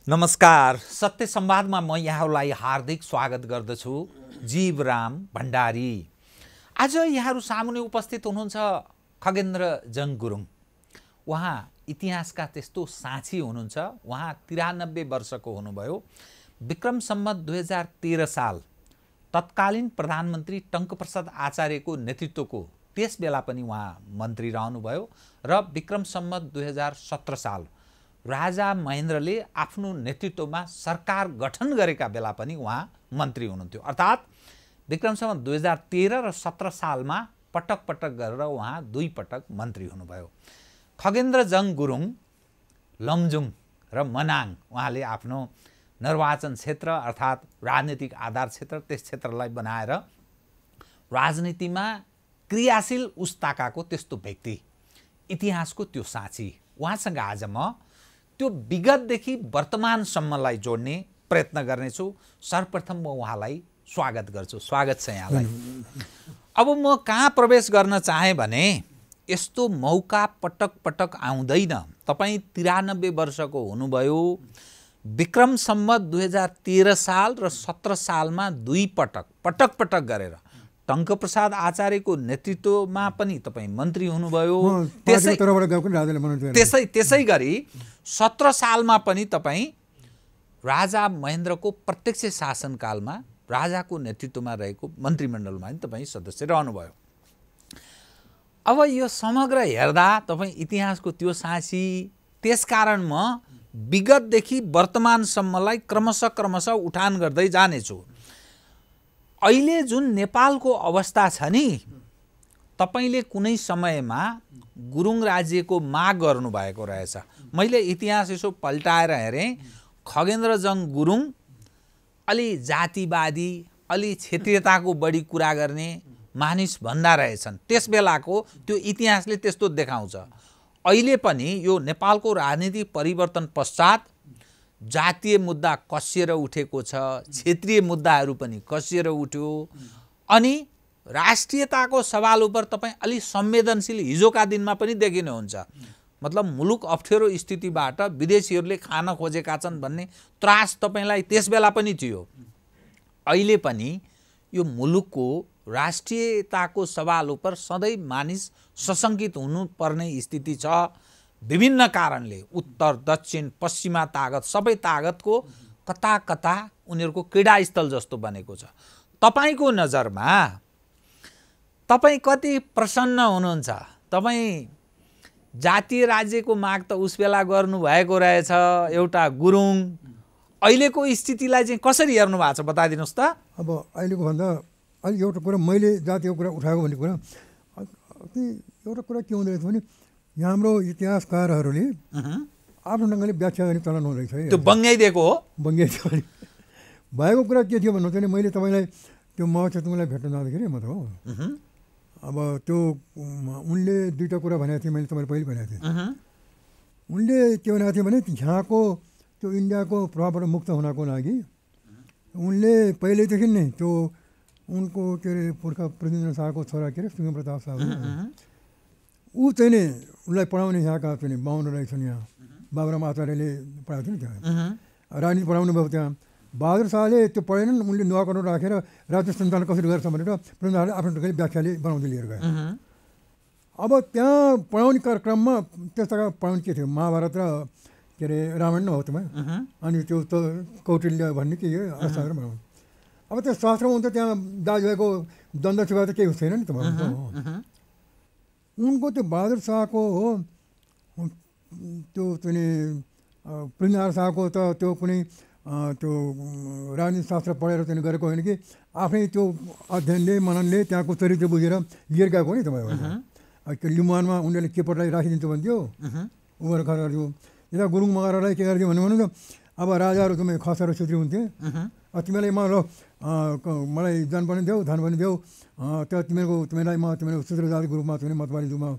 नमस्कार। सत्य संवादमा म यहाँहरूलाई हार्दिक स्वागत गर्दछु। जीवराम भण्डारी। आज यहाँहरू सामुने उपस्थित हुनुहुन्छ खगेन्द्र जङ गुरुङ। उहाँ इतिहासका त्यस्तो साँची हुनुहुन्छ। उहाँ 93 वर्षको हुनुभयो। विक्रम सम्वत 2013 साल तत्कालीन प्रधानमन्त्री टङ्कप्रसाद आचार्यको नेतृत्वको त्यस बेला पनि उहाँ मन्त्री रहनुभयो र विक्रम सम्वत 2017 साल राजा महेन्द्रले आफ्नो नेतृत्वमा सरकार गठन गरेका बेला पनि उहाँ मन्त्री हुनुहुन्थ्यो। अर्थात् विक्रम सम्वत 2013 र 17 सालमा पटक पटक गरेर उहाँ 2 पटक मन्त्री हुनुभयो। खगेन्द्र जङ गुरुङ लमजुङ र मनाङ उहाँले आफ्नो निर्वाचन क्षेत्र अर्थात् राजनीतिक आधार क्षेत्र त्यस क्षेत्रलाई बनाएर राजनीतिमा क्रियाशील उस्ताकाको त्यस्तो व्यक्ति, इतिहासको त्यो साँची। उहाँसँग आज म त्यो विगतदेखि वर्तमानसम्मलाई जोड्ने प्रयत्न गर्नेछु। सर्वप्रथम म उहाँलाई स्वागत गर्छु। स्वागत छ यहाँलाई। अब म कहाँ प्रवेश गर्न चाहेँ भने यस्तो मौका पटक पटक आउँदैन। तपाईँ 93 वर्षको हुनुभयो। विक्रम सम्वत 2013 साल र 17 सालमा 2 पटक गरेर टङ्कप्रसाद आचार्यको नेतृत्वमा पनि तपाईँ मन्त्री हुनुभयो। त्यसै गरी 17 सालमा पनि तपाईँ राजा महेन्द्रको प्रत्यक्ष शासनकालमा राजाको नेतृत्वमा रहेको मन्त्रीमण्डलमा पनि तपाईँ सदस्य रहनुभयो। अब यो समग्र हेर्दा तपाईँ इतिहासको त्यो साँची। त्यसकारण म विगतदेखि वर्तमानसम्मलाई क्रमशः उठान गर्दै जानेछु। अहिले जुन नेपालको अवस्था छ नि, तपाईले कुनै समयमा गुरुङ राज्यको माग गर्नुभएको रहेछ। मैले इतिहास यसो पल्टाएर हेरेँ। खगेन्द्र जङ गुरुङ अलि जातिवादी, अलि क्षेत्रीयताको बढी कुरा गर्ने मानिस भन्दा रहेछन्। त्यस बेलाको त्यो इतिहासले त्यस्तो देखाउँछ। अहिले पनि यो नेपालको राजनीतिक परिवर्तन पश्चात जातीय मुद्दा कसिएर उठेको छ, क्षेत्रीय मुद्दाहरू पनि कसिएर उठ्यो। अनि राष्ट्रियताको सवाल उपर तपाईँ अलि संवेदनशील हिजोका दिनमा पनि देखिनुहुन्छ। मतलब मुलुक अप्ठ्यारो स्थितिबाट विदेशीहरूले खान खोजेका छन् भन्ने त्रास तपाईँलाई त्यस बेला पनि थियो। अहिले पनि यो मुलुकको राष्ट्रियताको सवाल उपर सधैँ मानिस सशङ्कित हुनुपर्ने स्थिति छ। विभिन्न कारणले उत्तर दक्षिण पश्चिमा तागत सबै तागतको कता कता उनीहरूको क्रीडास्थल जस्तो बनेको छ। तपाईँको नजरमा तपाईँ कति प्रसन्न हुनुहुन्छ? तपाईँ जातीय राज्यको माग त उस बेला गर्नुभएको रहेछ एउटा गुरुङ। अहिलेको स्थितिलाई चाहिँ कसरी हेर्नु भएको छ बताइदिनुहोस् त। अब अहिलेको भन्दा अहिले एउटा कुरा मैले जातीय कुरा उठाएको भन्ने कुरा एउटा कुरा के हुँदो रहेछ भने यहाँ हाम्रो इतिहासकारहरूले आफ्नो ढङ्गले व्याख्या गर्ने चलन हुँदैछ। त्यो बङ्गाइदिएको हो। बङ्गाइदिएको भएको कुरा के थियो भन्नु भने मैले तपाईँलाई त्यो महत्त्वलाई भेट्न जाँदाखेरि म त हो। अब त्यो उनले 2टा कुरा भनेको थिएँ। मैले तपाईँलाई पहिले भनेको थिएँ। उनले के भनेको थियो भने यहाँको त्यो इन्डियाको प्रभावबाट मुक्त हुनको लागि उनले पहिल्यैदेखि नै त्यो उनको के अरे पुर्खा पृथ्वीनारायण शाहको छोरा के अरे सिंहप्रताप शाह ऊ चाहिँ नि उसलाई पढाउने यहाँका चाहिँ बाहुन रहेछन्। यहाँ बाबुराम आचार्यले पढाएको थियो नि त्यहाँ राजनीति पढाउनु भयो। त्यहाँ बहादुर शाहले त्यो पढेनन्। उनले नुहाकरण राखेर राज्य सञ्चालन कसरी गर्छ भनेर पृथ्वीनारायणले आफ्नो ढङ्गले व्याख्याले बनाउँदै लिएर गए। अब त्यहाँ पढाउने कार्यक्रममा त्यस्ता पढाउने के थियो, महाभारत र के अरे रामायण नै हो तपाईँ। अनि त्यो त कौटिल्य भन्ने के अर्थशास्त्र बनाउनु। अब त्यो शास्त्रमा हुन्छ त्यहाँ दाजुभाइको द्वन्द्व छिपा त केही छैन नि तपाईँ। उनको त्यो बहादुर शाहको हो त्यो चाहिँ पृथ्वीनारायण शाहको त त्यो कुनै त्यो राजनीति शास्त्र पढेर चाहिँ गरेको होइन कि आफ्नै त्यो अध्ययनले मननले त्यहाँको चरित्र बुझेर लिएर गएको नि तपाईँ। लिम्बुवानमा उनीहरूले केपटलाई राखिदिन्छु भन्थ्यो। उनीहरू खर्यो यता गुरुङ मगरलाई के गरिदियो भन्नु त अब राजाहरू तपाईँ खसेर छुत्री हुन्थे। तिमीलाई म ल मलाई जन पनि देऊ धन पनि देऊ त्यो तिमीलाई म तिमीलाई शूद्र जातिको रूपमा चाहिँ मतवारी रूपमा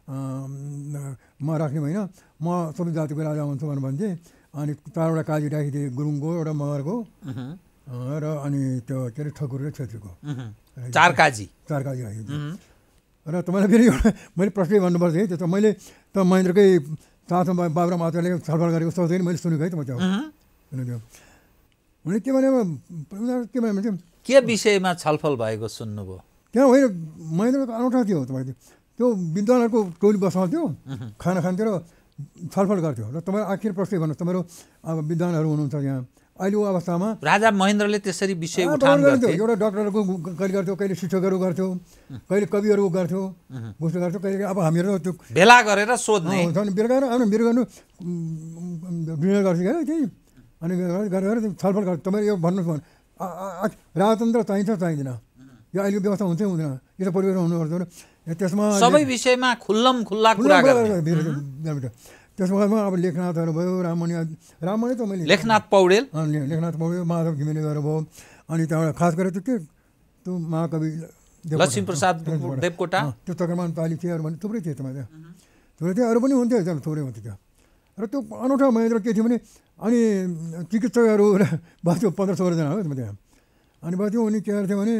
म राख्ने होइन, म सबै जातिको राजा हुन्छु भनेर भन्थे। अनि 4वटा काजी राखिदिए, गुरुङको एउटा मगरको र अनि त्यो के अरे ठकुर र छेत्रीको 4 काजी राखिदिए। र तपाईँलाई फेरि एउटा मैले प्रश्नै भन्नुपर्छ है। त्यो त मैले त महेन्द्रकै साथमा बाबुराम आचार्यले छलफल गरेको सोच्दैन मैले सुनेको है त म त्यो त्यो उनले के भने के भने भने के विषयमा छलफल भएको सुन्नुभयो? त्यहाँ होइन महेन्द्रको अनौठा थियो तपाईँको त्यो विद्वानहरूको टोली बसाउँथ्यो खाना खान्थ्यो र छलफल गर्थ्यो र तपाईँ आखिर प्रश्न भन्नुहोस् तपाईँहरू अब विद्वानहरू हुनुहुन्छ यहाँ अहिले यो अवस्थामा राजा महेन्द्रले त्यसरी विषय उठान गर्थ्यो। एउटा डक्टरहरूको कहिले गर्थ्यो, कहिले शिक्षकहरू गर्थ्यो, कहिले कविहरू गर्थ्यो, बुझ्नु गर्थ्यो, कहिले अब हामीहरू त्यो भेला गरेर सोध्ने बेलुका आउनु मेरो गर्नु डिनर गर्थ्यो क्या त्यही अनि गरेर छलफल गर्छ। तपाईँले यो भन्नुहोस् राजतन्त्र चाहिन्छ चाहिँदैन, यो अहिले व्यवस्था हुन्छ हुँदैन, यो त परिवर्तन हुनुपर्छ र त्यसमा सबै विषयमा खुल्लम खुल्ला कुरा गर्ने। त्यसमा अब लेखनाथहरू भयो, राममणि त मैले लेखनाथ पौडेल माधव घिमिरेहरू भयो, अनि त्यहाँबाट खास गरेर त्यो के त्यो महाकवि लक्ष्मीप्रसाद देवकोटा, त्यो चक्रमान पाली थिएहरू भने थुप्रै थिए तपाईँ त्यहाँ, थुप्रै थियो, अरू पनि हुन्थ्यो एकदम थुप्रै हुन्थ्यो त्यहाँ। र त्यो अनौठो महेन्द्र के थियो भने अनि चिकित्सकहरू बस्थ्यो 1500 जना हो त्यहाँ। अनि बस्थ्यो उनी के गर्थ्यो भने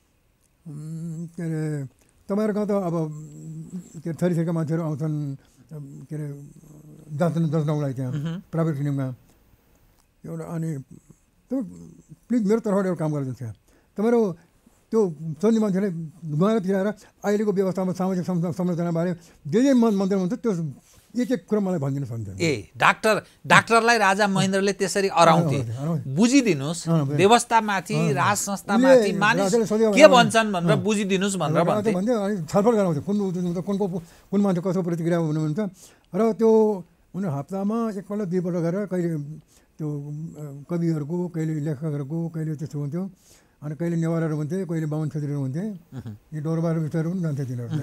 के अरे तपाईँहरूको त अब के अरे थरीथरीका मान्छेहरू आउँछन् के अरे दर्शनको लागि त्यहाँ प्राइभेट क्लिनिकमा एउटा। अनि त्यो प्लिज मेरो तर्फबाट एउटा काम गरिदिन्छ त्यहाँ तपाईँहरू त्यो चल्ने मान्छेलाई गएर फिराएर अहिलेको व्यवस्थामा सामाजिक संरचनाबारे जे जे मन्त्र हुन्छ त्यो एक एक कुरा मलाई भनिदिनु सक्छ। डाक्टरलाई राजा महेन्द्रले त्यसरी अराउँथे, बुझिदिनुहोस् व्यवस्थामाथि राज संस्थामाथि मानिस के भन्छन् भनेर बुझिदिनुहोस् भनेर भन्थे। अनि छलफल गराउँथ्यो कुन मान्छे कसो प्रतिक्रिया हुनुहुन्छ र त्यो उनी हप्तामा एकपल्ट दुईपल्ट गरेर कहिले त्यो कविहरूको, कहिले लेखकहरूको, कहिले त्यस्तो हुन्थ्यो, अनि कहिले नेवारहरू हुन्थे, कहिले बाहुन छेत्रीहरू हुन्थे, यी डोरबार विषयहरू पनि जान्थे तिनीहरू।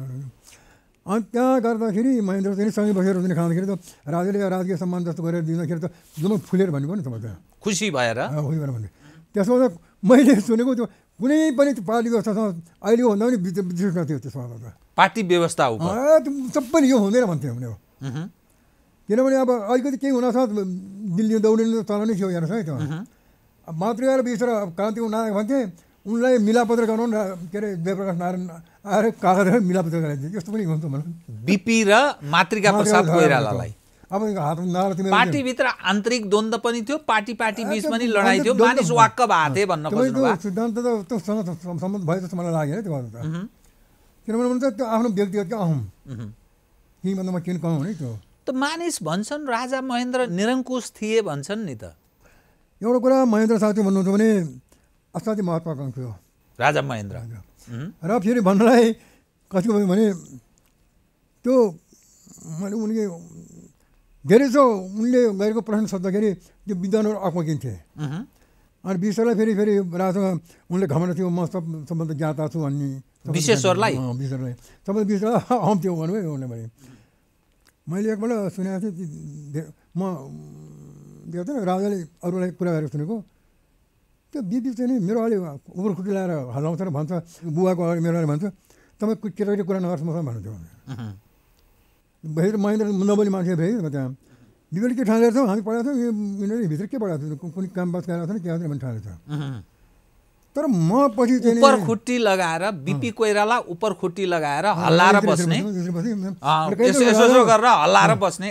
अनि त्यहाँ गर्दाखेरि महेन्द्र चाहिँ सँगै बसेर पनि खाँदाखेरि त राजाले राजकीय सम्मान जस्तो गरेर दिँदाखेरि त जम्मै फुलेर भन्नुभयो नि तपाईँ त्यहाँ खुसी भएर भन्ने। त्यसमा त मैले सुनेको त्यो कुनै पनि पार्टी व्यवस्थासँग अहिले भन्दा पनि विशेष नथ्यो त्यसमा त पार्टी व्यवस्था सबैले यो हुँदैन भन्थ्यो भने हो। किनभने अब अलिकति केही हुनसाथ दिल्ली दौडिनु चलाउनै थियो हेर्नुहोस् है त्यो मातृका र विश्व क्रान्ति नायक भन्थे, उनलाई मिलापत्र गराउनु के अरे जयप्रकाश नारायण आएर कागज मिलापत्र गराइदियो, यस्तो पनि हुन्छ मलाई बिपी र मातृका प्रसाद कोइरालालाई। अब हात पार्टीभित्र आन्तरिक द्वन्द्व पनि थियो, पार्टी बीच पनि लडाइँ थियो, मानिस वाक्क भएको थिए भन्न खोज्नुभयो। सिद्धान्त त त्योसँग सम्बन्ध भयो जस्तो मलाई लाग्यो त्यो त, किनभने त्यो आफ्नो व्यक्तिगत अहम यही भन्दा म किन कहूँ नि त्यो त मानिस भन्छन् राजा महेन्द्र निरङ्कुश थिए भन्छन् नि त। एउटा कुरा महेन्द्र साथी भन्नुहुन्छ भने असाध्यै महत्त्वाकांक्षी हो राजा महेन्द्र। र फेरि भन्नलाई कतिको भयो भने त्यो मैले उनले धेरै छ उनले गरेको प्रश्न सोद्धाखेरि त्यो विद्वानहरू अक्मकिन्थे। अनि विश्वलाई फेरि राजासँग उनले घमण्ड थियो, म सबभन्दा ज्ञाता छु भन्ने विश्वेश्वरलाई सबभन्दा विश्व अहम थियो भन्नुभयो उनले। मैले एकपल्ट सुनेको थिएँ, म त्यो राजाले अरूलाई कुरा गरेर सुनेको, त्यो बिपी चाहिँ नि मेरो अलि उबर खुट्टी लगाएर हल्लाउँछ र भन्छ, बुवाको अगाडि मेरो भन्छ तपाईँ केटाकेटी कुरा नगर्छ मसँग भन्नुहुन्थ्यो। महेन्द्र नबोली मान्छे भेइ त्यहाँ बिपीले के ठानेको छौँ, हामी पढाएको छौँ, यिनीहरू भित्र के पढाएको छ, कुनै काम बात गरेको छ के भन्ने ठानेको छ। तर म पछि चाहिँ उपर खुट्टी लगाएर बिपी कोइराला उपर खुट्टी लगाएर हल्लाएर बस्ने, यसो गरेर हल्लाएर बस्ने,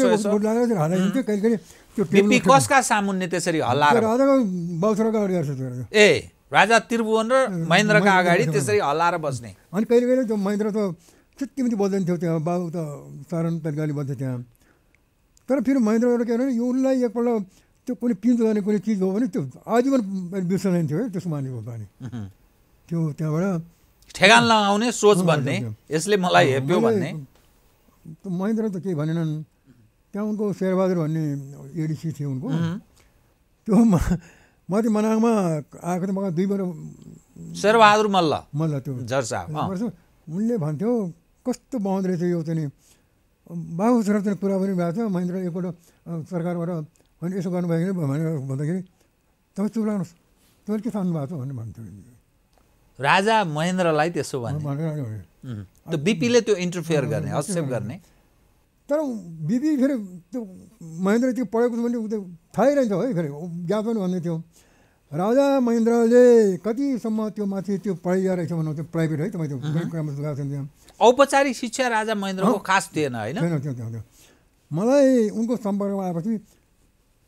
बिपी कसका सामुन्ने त्यसरी हल्लाएर राजाको बाउछराको अगाडि गर्छ राजा त्रिभुवन र महेन्द्रका अगाडि त्यसरी हल्लाएर बस्ने। अनि कहिले कहिले त्यो महेन्द्र त चित्ती बोल्दैन थियो, त्यहाँ बाबु त साधारण तरिकाले बोल्थ्यो त्यहाँ। तर फेरि महेन्द्रबाट के भने उसलाई एकपल्ट त्यो कुनै पिन्च गर्ने कुनै चिज हो भने त्यो आजीवन बिर्सँदैन थियो है, त्यसको मानिस हो अनि त्यो त्यहाँबाट ठेगान लगाउने सोच भन्ने, यसले मलाई हेप्यो भन्ने। महेन्द्र त केही भनेनन्। त्यहाँ उनको शेरबहादुर भन्ने एडिसी थियो उनको, त्यो माथि मनाङमा आएको त मलाई 2 वर्ष शेरबहादुर मल्ल त्यो जर्सा उनले भन्थ्यो कस्तो बहँदो रहेछ यो चाहिँ बाबु छोरा चाहिँ कुरा पनि भएको छ, महेन्द्र एकपल्ट सरकारबाट अनि यसो गर्नुभयो भनेर भन्दाखेरि तपाईँ चुप लाग्नुहोस्, तपाईँले के थाल्नु भएको छ भनेर भन्थ्यो राजा महेन्द्रलाई। त्यसो भने बिपीले त्यो इन्टरफेयर गर्ने, हस्तक्षेप गर्ने। तर बिपी फेरि त्यो महेन्द्र त्यो पढेको छ भने त्यो थाहै रहन्छ है, फेरि ज्ञात पनि भन्ने थियो। राजा महेन्द्रले कतिसम्म त्यो माथि त्यो पढाइया रहेछ भन्नु त्यो प्राइभेट है, तपाईँ त्यो कुरामा गएको छ त्यहाँ औपचारिक शिक्षा राजा महेन्द्रको खास थिएन होइन। थियो मलाई उनको सम्पर्कमा आएपछि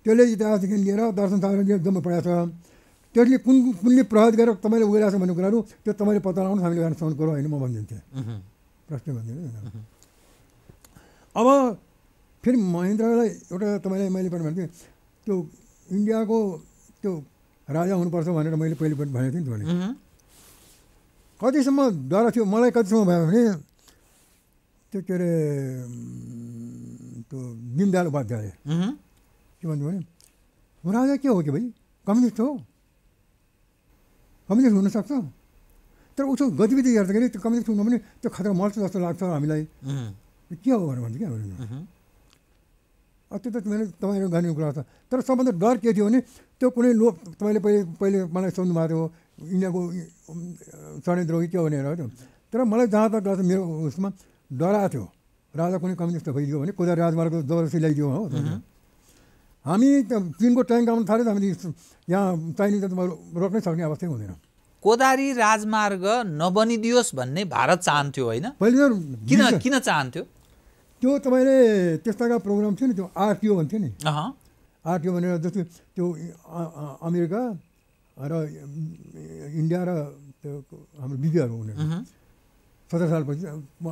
त्यसले इतिहासदेखि लिएर दर्शनशास्त्र जम्मै पढाएको छ। त्यसले कुनले प्रभावित गरेर तपाईँले उगेरहेको छ भन्ने कुराहरू त्यो तपाईँले पत्ता लगाउनु हामीले गर्न सहन गरौँ होइन म भनिदिन्थेँ। प्रश्न भनिदिनु। अब फेरि महेन्द्रलाई एउटा तपाईँलाई मैले पनि भन्थेँ त्यो इन्डियाको त्यो राजा हुनुपर्छ भनेर मैले पहिलोपल्ट भनेको थिएँ नि तपाईँले। कतिसम्म डर थियो मलाई, कतिसम्म भयो भने त्यो के अरे त्यो दीनदयाल उपाध्यायले के भन्थ्यो भने राजा के हो कि भाइ कम्युनिस्ट हो, कम्युनिस्ट हुनसक्छ, तर उसको गतिविधि हेर्दाखेरि त्यो कम्युनिस्ट हुनु भने त्यो खतरा मर्छ जस्तो लाग्छ हामीलाई, के हो भनेर भन्थ्यो क्या। त्यो त तपाईँहरू गर्ने कुरा छ। तर सबभन्दा डर के थियो भने त्यो कुनै लोभ, तपाईँले पहिले मलाई सोध्नु भएको थियो इन्डियाको षड्यन्त्र हो कि के हो भनेर थियो। तर मलाई जहाँ तक लाग्छ मेरो उसमा डराएको थियो राजा कुनै कम्युनिस्ट भइदियो भने कोदारी राजमार्ग जबरजस्ती ल्याइदियो हो। हामी त चिनको ट्याङ्क आउनु थाल्यो त हामीले यहाँ चाहिने त रोक्नै सक्ने अवस्था हुँदैन। कोदारी राजमार्ग नबनिदियोस् भन्ने भारत चाहन्थ्यो होइन? पहिले किन चाहन्थ्यो? त्यो तपाईँले त्यस्ताका प्रोग्राम थियो नि, त्यो आरटिओ भन्थ्यो नि। आरटिओ भनेर जस्तो त्यो अमेरिका र इन्डिया र त्यो हाम्रो बिबीहरू हुने 17 सालपछि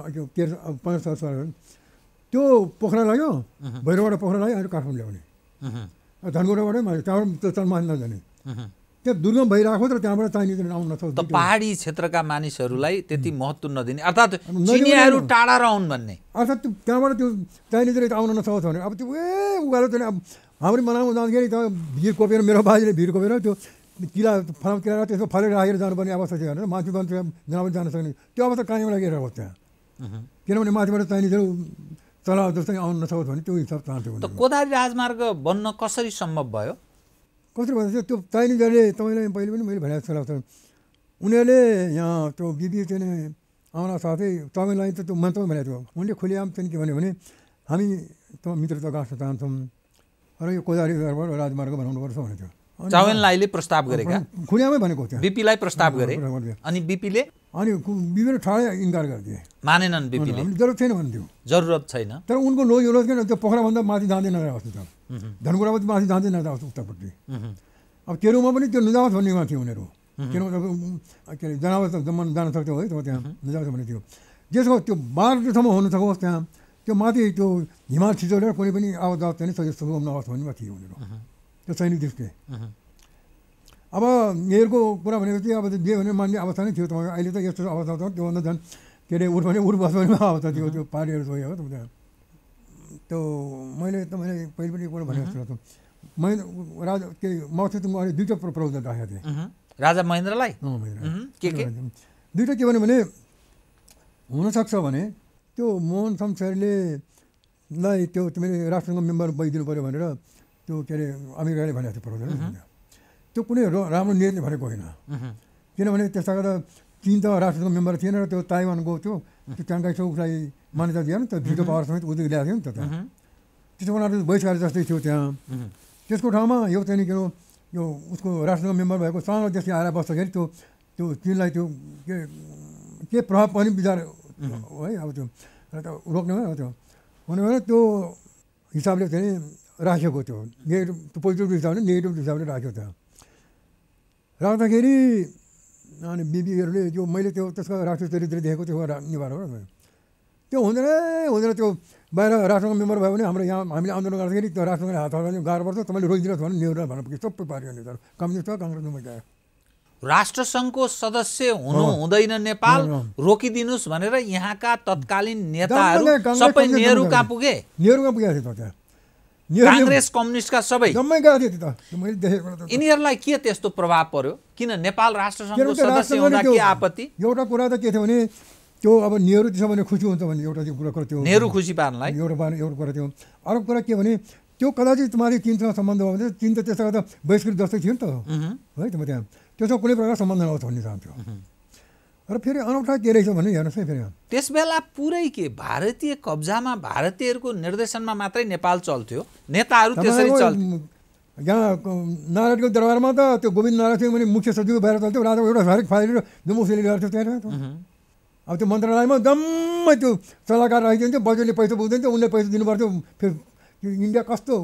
15 साल त्यो पोखरा लाग्यो, भैरवबाट पोखरा लाग्यो, अहिले काठमाडौँ ल्याउने, धनगढाबाटै माथि, त्यहाँबाट त्यो चलमान नजाने, त्यहाँ दुर्गम भइरहेको तर त्यहाँबाट चाहिने आउनु नसक्छ। त पहाडी क्षेत्रका मानिसहरूलाई त्यति महत्त्व नदिने, अर्थात् चिनियाहरू टाढा रहन् भन्ने, अर्थात् त्यो त्यहाँबाट त्यो चाहिने चाहिँ आउन नसक्छ भने अब त्यो उकालो चाहिँ अब हाम्रो मनाउनु जाँदाखेरि त भिर कोपेर मेरो बाजेले भिर कोपेर त्यो किला फलाम किला त्यसको फलेर राखेर जानुपर्ने अवस्था थियो भनेर माथि जनावर जान सक्ने त्यो अवस्था कायम लागेर हो त्यहाँ। किनभने माथिबाट चाहिने चाहिँ चला जस्तै आउनु नसक्छ भने त्यो हिसाब चाहन्थ्यो। त कोदारी राजमार्ग बन्न कसरी सम्भव भयो? कसरी भन्दा त्यो चाइनिजहरूले तपाईँलाई पहिले पनि मैले भनेको छु, उनीहरूले यहाँ त्यो बिबी चाहिँ आउन साथै तपाईँलाई त त्यो मन्तमा भनेको थियो, उनले खुलेआम चाहिँ के भन्यो भने हामी त मित्रता गाँच्न चाहन्छौँ र यो कोदारी राजमार्ग बनाउनुपर्छ भनेको थियो। चाउएनलाईले प्रस्ताव गरेका, खुलेआमै भनेको थियो, बिपीलाई प्रस्ताव गरे अनि बिपीले ठाडै इन्कार गरिदिए, मानेनन् बिपीले, जरुरत छैन भन्थ्यो, जरुरत छैन। तर उनको लोज किन त्यो पोखराभन्दा माथि जाँदैन रहेको थियो, धनगढाबाट माथि जाँदैन रहेको उत्तरपट्टि। अब तेरुमा पनि त्यो नजाओस् भन्नेमा थियो उनीहरू, किनभने के अरे जनावर त जम्मा जान सक्थ्यो है त्यहाँ नजाओस् भन्ने थियो। त्यसको त्यो बाटोसम्म हुन सकोस् त्यहाँ त्यो माथि त्यो हिमाल छिचोलेर कुनै पनि आवाज चाहिँ सजिलो नहोस् भन्नेमा थियो उनीहरू, त्यो सैनिक दृष्टिले। अब यहीँको कुरा भनेको चाहिँ अब जे भने मान्ने अवस्था नै थियो तपाईँ, अहिले त यस्तो अवस्था छ त्योभन्दा झन् के अरे उठ भने उठ बस भन्ने अवस्था थियो त्यो पार्टीहरू थियो हो त्यहाँ। त्यो मैले तपाईँले पहिले पनि एकपल्ट भनेको जस्तो मैले राजा के मौसम अहिले दुईवटा प्रपोजल राखेको थिएँ राजा महेन्द्रलाई। दुईवटा के भन्यो भने हुनसक्छ भने त्यो मोहन शमशेरले त्यो तिमीले राष्ट्रसङ्घ मेम्बर भइदिनु पऱ्यो भनेर त्यो के अरे अमेरिकाले भनेको थियो प्रपोजल। त्यो कुनै राम्रो नियतले भनेको होइन, किनभने त्यसमा त चीन त राष्ट्रसङ्घ मेम्बर थिएन र त्यो ताइवानको त्यो ट्याङ्काइ छ उसलाई मान्यता दिएन त, भिटो पावर समेत उद्योग ल्याएको थियो नि त त्यहाँ, त्यसो उनीहरू बहिष्कार जस्तै थियो त्यहाँ। त्यसको ठाउँमा यो चाहिँ के यो उसको राष्ट्रसङ्घ मेम्बर भएको सानो देशले आएर बस्दाखेरि त्यो चीनलाई त्यो के प्रभाव पनि विचार है अब त्यो रोक्ने हो त्यो भन्यो भने त्यो हिसाबले चाहिँ राखेको थियो, नेगेटिभ पोजिटिभ हिसाबले नेगेटिभ हिसाबले राख्यो त्यहाँ। राख्दाखेरि अनि बिबीहरूले त्यो मैले त्यो त्यसको राष्ट्रिय चरित्र देखेको त्यो निभाएर त्यो हुँदैन त्यो बाहिर राष्ट्रसङ्घ मेम्बर भयो भने हाम्रो यहाँ हामीले आन्दोलन गर्दाखेरि त्यो राष्ट्रसङ्घले हात हाल्ने गाह्रो पर्छ, तपाईँले रोकिदिनुहोस् भने नेहरू भन्नु सबै पार्टी नेताहरू कम्युनिस्ट काङ्ग्रेसमा गयो। राष्ट्रसङ्घको सदस्य हुनु हुँदैन नेपाल, रोकिदिनुहोस् भनेर यहाँका तत्कालीन नेताहरू सबै नेहरू कहाँ पुगे? नेहरू कहाँ पुगेको थियो त्यहाँ, काङ्ग्रेस कम्युनिस्टका सबै जम्मै गएको थियो त मैले देखेको। यिनीहरूलाई के त्यस्तो प्रभाव पर्यो? किन नेपाल राष्ट्रसङ्घको सदस्य हुँदा के आपत्ति? एउटा कुरा त के थियो भने त्यो अब नेहरू त्यसो भने खुसी हुन्छ भने एउटा त्यो कुरा थियो, नेहरू खुसी पार्नलाई एउटा कुरा थियो। अर्को कुरा के भने त्यो कदाचित तुम्हारी चीनसँग सम्बन्ध हो भने चीन त त्यसमा त बहिष्कृत जस्तै थियो नि त है त, त्यहाँ त्यसमा कुनै प्रकार सम्बन्ध नहोस् भन्ने चाहन्थ्यो। र फेरि अनौठा के रहेछ भने हेर्नुहोस् है, फेरि त्यस बेला पुरै के भारतीय कब्जामा भारतीयहरूको निर्देशनमा मात्रै नेपाल चल्थ्यो, नेताहरू त्यसरी चल्थ्यो। यहाँ नारायणको दरबारमा त त्यो गोविन्द नारायण थियो भने मुख्य सचिव बाहिर चल्थ्यो, राजाको एउटा हरेक फाइल उसले गर्थ्यो त्यहाँ। अब त्यो मन्त्रालयमा जम्मै त्यो सल्लाहकार राखिदिन्थ्यो, बजेटले पैसा पुग्दैन थियो, उनले पैसा दिनुपर्थ्यो। फेरि इन्डिया कस्तो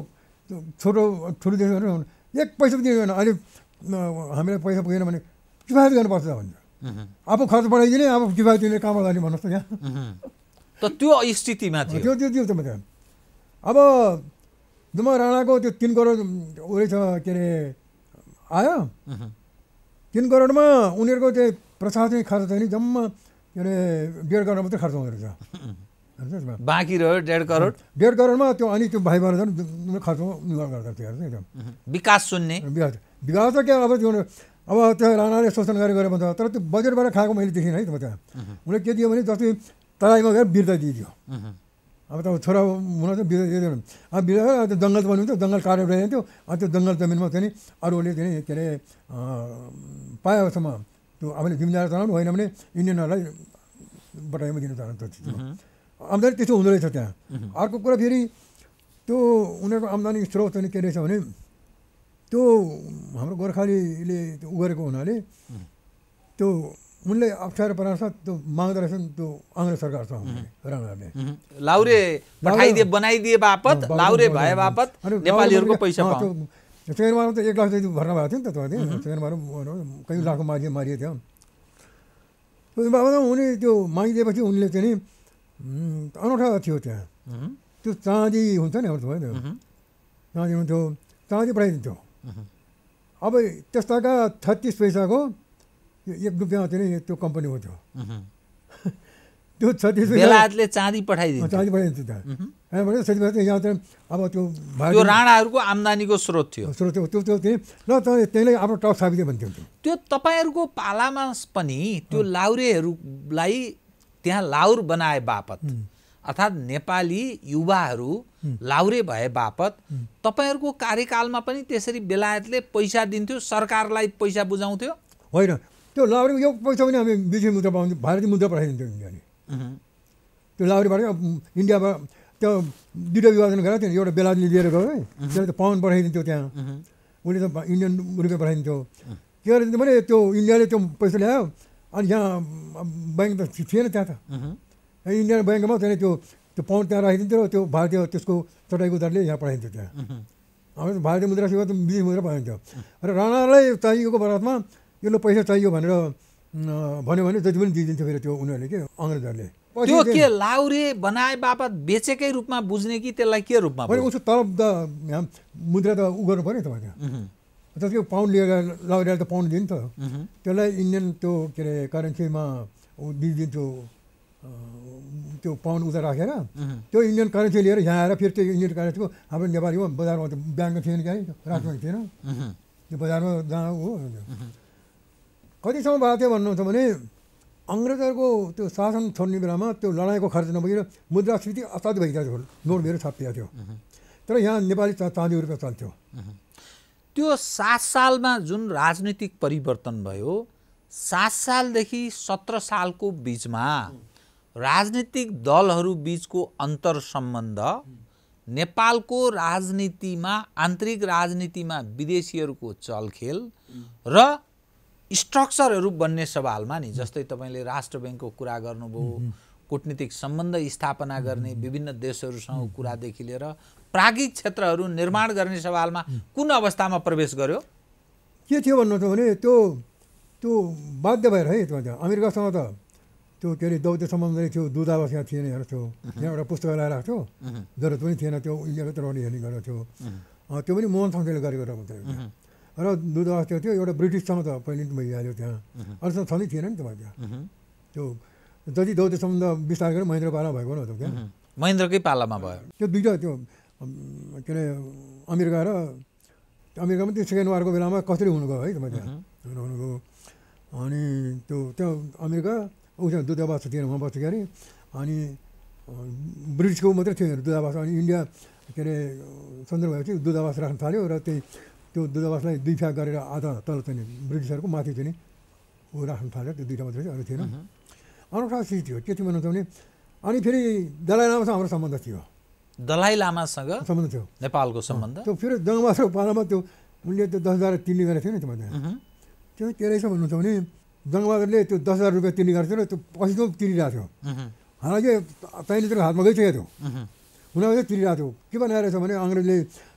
छोटो देश भनेर एक पैसा पनि दिँदैन। अहिले हामीलाई पैसा पुगेन भने किफायत गर्नुपर्छ भन्छ। आफू खर्च बढाइदिने अब किफायत दिने कहाँबाट गर्ने भन्नुहोस् त यहाँ। त त्यो स्थितिमा थियो। त्यो त मतलब अब जम्मा राणाको त्यो 3 करोड उयो छ के अरे आयो। 3 करोडमा उनीहरूको चाहिँ प्रशासनिक खर्च चाहिँ नि जम्मा के अरे 1.5 करोड मात्रै खर्च हुँदो रहेछ। बाँकी रह्यो 1.5 करोड। 1.5 करोडमा त्यो अनि त्यो भाइ बहिनी खर्च निर्भर गर्दछ एकदम। विकास सुन्ने विकास त के अब त्यो राणाले शोषण गरे भन्छ। तर त्यो बजेटबाट खाएको मैले देखिनँ है त त्यहाँ। उनीहरूले के दियो भने जस्तै तराईमा गएर बिर्ता दिइदियो। अब त छोरा हुन त बिर्ता दिँदैन। अब बिर्ता जङ्गल बनिन्छ, जङ्गल काटेर रहन्थ्यो। अनि त्यो जङ्गल जमिनमा चाहिँ अरूले चाहिँ के अरे पाएसम्म त्यो आफूले जिम्मेदार चलाउनु, होइन भने इन्डियनहरूलाई बटाइमा दिनु चाहन्छ। आम्दानी त्यस्तो हुँदो रहेछ त्यहाँ। अर्को कुरा फेरि त्यो उनीहरूको आम्दानी स्रोत चाहिँ के रहेछ भने त्यो हाम्रो गोर्खालीले उ गरेको हुनाले त्यो उनले अप्ठ्यारो परार्छ त्यो माग्दो रहेछन् त्यो अङ्ग्रेज सरकारसँग राणाले। लाउरे पठाइदिए बनाइदिए बापत लाउरे भए बापत नेपालीहरूको पैसा पाउँछ। सेकेन्डमा त 1 लाख जति भर्ना भएको थियो नि त त्यो सेकेन्डमा कयौँ लाखको मारिए थियो। त्यो बाबा उनी त्यो मागिदिएपछि उनले चाहिँ नि अनौठा थियो त्यहाँ। त्यो चाँदी हुन्छ नि हाम्रो भयो चाँदी हुन्थ्यो, चाँदी पठाइदिन्थ्यो। अब त्यस्ताका 36 पैसाको 1 रुपियाँ चाहिँ त्यो कम्पनी हो त्यो। त्यो 36 पैसा बेलायतले चाँदी पठाइदिन्छ। चाँदी पठाइदिन्छ त्यहाँ। भने त्यति यहाँ त अब त्यो राणाहरूको आम्दानीको स्रोत थियो। त्यो चाहिँ ल त्यसले आफ्नो टक छापिदियो भन्थ्यो। त्यो तपाईँहरूको पालामा पनि त्यो लाउरेहरूलाई त्यहाँ लाउर बनाए बापत अर्थात् नेपाली युवाहरू लाउरे भए बापत तपाईँहरूको कार्यकालमा पनि त्यसरी बेलायतले पैसा दिन्थ्यो, सरकारलाई पैसा बुझाउँथ्यो? होइन, त्यो लाउरेको यो पैसा पनि हामी विदेशी मुद्रा पाउँथ्यो, भारतीय मुद्रा पठाइदिन्थ्यो इन्डियाले। त्यो लाउरेबाट इन्डियामा त्यो 2टा विभाजन गरेर थियो। एउटा बेलायतले लिएर गयो है, त्यसले त पाउन्ड पठाइदिन्थ्यो त्यहाँ। उसले त इन्डियन रुपियाँ पठाइदिन्थ्यो। के गरिदिन्थ्यो भने त्यो इन्डियाले त्यो पैसा ल्यायो अनि यहाँ ब्याङ्क त थिएन त्यहाँ त। इन्डियन ब्याङ्कमा त्यहाँदेखि त्यो पाउन्ड त्यहाँ राखिदिन्थ्यो र त्यो भारतीय त्यसको चटाइको दरले यहाँ पठाइन्थ्यो त्यहाँ। अब भारतीय मुद्रा सेवा त विदेशी मुद्रा पठाइन्थ्यो। र राणालाई चाहिएको बरातमा यसले पैसा चाहियो भनेर भन्यो भने जति पनि दिइदिन्थ्यो फेरि त्यो उनीहरूले के अङ्ग्रेजहरूले। त्यो के लाउरे बनाए बापत बेचेकै रूपमा बुझ्ने कि त्यसलाई के रूपमा? उसको तलब त मुद्रा त उ गर्नु पऱ्यो नि तपाईँ त्यहाँ। जस्तो पाउन्ड लिएर लाउरेले त पाउन्ड दिन्छ, त्यसलाई इन्डियन त्यो के अरे करेन्सीमा दिइदिन्थ्यो। त्यो पाउन्ड उता राखेर त्यो इन्डियन करेन्सी लिएर यहाँ आएर फेरि त्यो इन्डियन करेन्सीको हाम्रो नेपालीमा बजारमा त ब्याङ्कमा थिएन क्या राष्ट्रमा थिएन त्यो बजारमा जहाँ हो। कतिसम्म भएको थियो भन्नुहुन्छ भने अङ्ग्रेजहरूको त्यो शासन छोड्ने बेलामा त्यो लडाइँको खर्च नभएर मुद्रास्फीति असाध्य भइरहेको थियो, नोट मेरो छापिएको थियो। तर यहाँ नेपाली चाँदी रुपियाँ चल्थ्यो। त्यो 7 सालमा जुन राजनीतिक परिवर्तन भयो, 7 सालदेखि 17 सालको बिचमा राजनीतिक दलहरू बिचको अन्तर सम्बन्ध, नेपालको राजनीतिमा आन्तरिक राजनीतिमा विदेशीहरूको चलखेल र स्ट्रक्चरहरू बन्ने सवालमा नि, जस्तै तपाईँले राष्ट्र ब्याङ्कको कुरा गर्नुभयो, कूटनीतिक सम्बन्ध स्थापना गर्ने विभिन्न देशहरूसँग कुरादेखि लिएर प्राज्ञिक क्षेत्रहरू निर्माण गर्ने सवालमा कुन अवस्थामा प्रवेश गर्यो? के थियो भन्नु भने त्यो बाध्य भएर है त्यो अमेरिकासँग त त्यो के अरे दौत्य सम्बन्ध थियो, दूतावास यहाँ थिएन हेर्नु थियो, यहाँ एउटा पुस्तकालय राख्थ्यो, जरुरत पनि थिएन त्यो इन्डियाको तरौली हेर्ने गरेको थियो। त्यो पनि मोहन सँगले गरेको रहेछ। र दूतावास त्यो थियो एउटा ब्रिटिससँग त पहिले भइहाल्यो त्यहाँ, अरूसँग छँदै थिएन नि तपाईँ त्यहाँ। त्यो जति दौत्य सम्बन्ध विस्तार गरेर महेन्द्र पाला भएको न त्यो त्यहाँ महेन्द्रकै पालामा भयो। त्यो दुईवटा त्यो के अरे अमेरिका अमेरिकामा त्यो सेकेन्ड वारको बेलामा कसरी हुनुभयो है तपाईँ त्यहाँ हुनुभयो। अनि त्यो अमेरिका उसमा दूतावास थिएन उहाँ बस्यो के अरे, अनि ब्रिटिसको मात्रै थियो दूतावास। अनि इन्डिया के अरे स्वतन्त्र भएपछि दूतावास राख्न थाल्यो र त्यो दूतावासलाई 2 भाग गरेर आधा तल चाहिँ ब्रिटिसहरूको माथि चाहिँ ऊ राख्न थाल्यो। त्यो 2टा मात्रै अरू थिएन। अनौठा चिज थियो। के थियो भन्नुहुन्छ भने अनि फेरि दलाई लामासँग हाम्रो सम्बन्ध थियो। दलाई लामासँग सम्बन्ध थियो नेपालको सम्बन्ध। त्यो फेरि जङ्गबहादुर पालामा त्यो उनले त्यो 10,000 तिर्ने गरेको थियो नि तपाईँ त्यो के रहेछ भन्नुहुन्छ भने जङ्गबहादुरले त्यो 10,000 रुपियाँ तिर्ने गरेको थियो र त्यो पछि तिरिरहेको थियो। हालाकि चाहिने हातमा गइसकेको थियो, उनीहरूले तिरिरहेको थियो। के बनाएर रहेछ भने अङ्ग्रेजले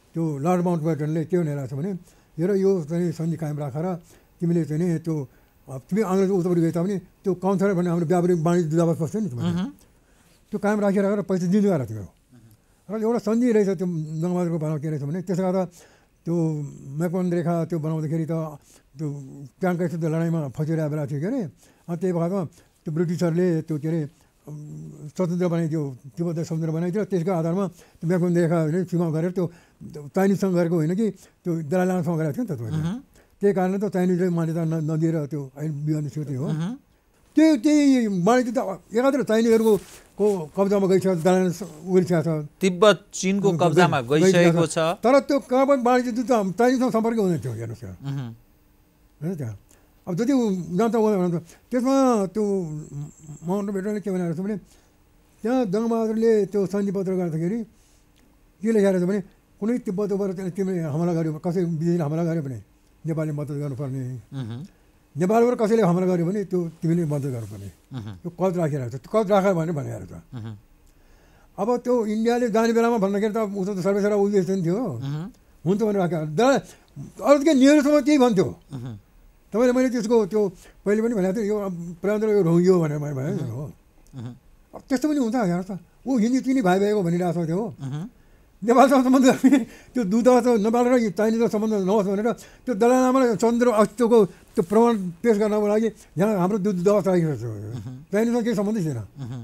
त्यो लर्ड माउन्टबेटनले के भनेर छ भने हेर यो चाहिँ सन्धि कायम राखेर तिमीले चाहिँ नि त्यो तिमी अङ्ग्रेज उतापट्टि गए तापनि त्यो काउन्सिलर भन्ने हाम्रो व्यापारिक वाणिज्य दूतावास बस्छ नि तिमीले त्यो कायम राखेर पैसा दिनु गएर तिम्रो र एउटा सन्धि रहेछ त्यो जङ्गबहादुरको बनाउ के रहेछ भने त्यसो गर्दा त्यो मेकमोहन रेखा त्यो बनाउँदाखेरि त त्यो ट्याङ्का यस्तो लडाइँमा फसिरहेको बेला थियो के अरे अनि त्यही भएमा त्यो ब्रिटिसहरूले त्यो के अरे स्वतन्त्र बनाइदियो तिब्बत स्वतन्त्र बनाइदियो त्यसको आधारमा त्यो मेकमोहन रेखा होइन सीमा गरेर त्यो चाइनिजसँग गरेको होइन कि त्यो दलाइ लामासँग गरेको थियो नि त त्यो त्यही कारणले त चाइनिजले मान्यता नदिएर त्यो ऐन विवाद थियो हो त्यही वाणिज्य त एकातिर चाइनिजहरूको कब्जामा गइसक्यो दलाइ उल्सिएको छ तिब्बत चीनको कब्जामा गइसकेको छ तर त्यो कहाँ पनि वाणिज्य त चाइनिजसँग सम्पर्क हुँदैन थियो हेर्नुहोस् होइन त्यहाँ अब जति जान्छ भने त्यसमा त्यो माउन्टबेटनले के भनेको छ भने त्यहाँ जङ्गबहादुरले त्यो सन्धि पत्र गर्दाखेरि के लेखेर छ भने कुनै तिब्बतबाट तिमीले हमला गर्यो कसै विदेशीले हमला गर्यो भने नेपालले मद्दत गर्नुपर्ने नेपालबाट कसैले हमला गर्यो भने त्यो तिमीले मद्दत गर्नुपर्ने त्यो कद राखिरहेको छ त्यो कद राखेर भनेर छ अब त्यो इन्डियाले जाने बेलामा भन्दाखेरि त उसो त सर्वेसर उयो नि थियो हुन्छ भनेर राखेको अरू के नेहरूसँग त्यही भन्थ्यो तपाईँले मैले त्यसको त्यो पहिले पनि भनेको थिएँ यो प्रधानमन्त्री यो रोहियो भनेर मैले भनेको हो अब त्यस्तो पनि हुन्छ हेर्नुहोस् त ऊ हिन्दी चिनी भाइ भएको भनिरहेको थियो हो नेपालसँग सम्बन्ध त्यो दूतावास नेपाल र चाइनिजको सम्बन्ध नहोस् भनेर त्यो दलाइ लामालाई चन्द्र अस्तित्वको त्यो प्रमाण पेस गर्नको लागि यहाँ हाम्रो दूतावास राखेको छ चाइनिजसँग केही सम्बन्धै थिएन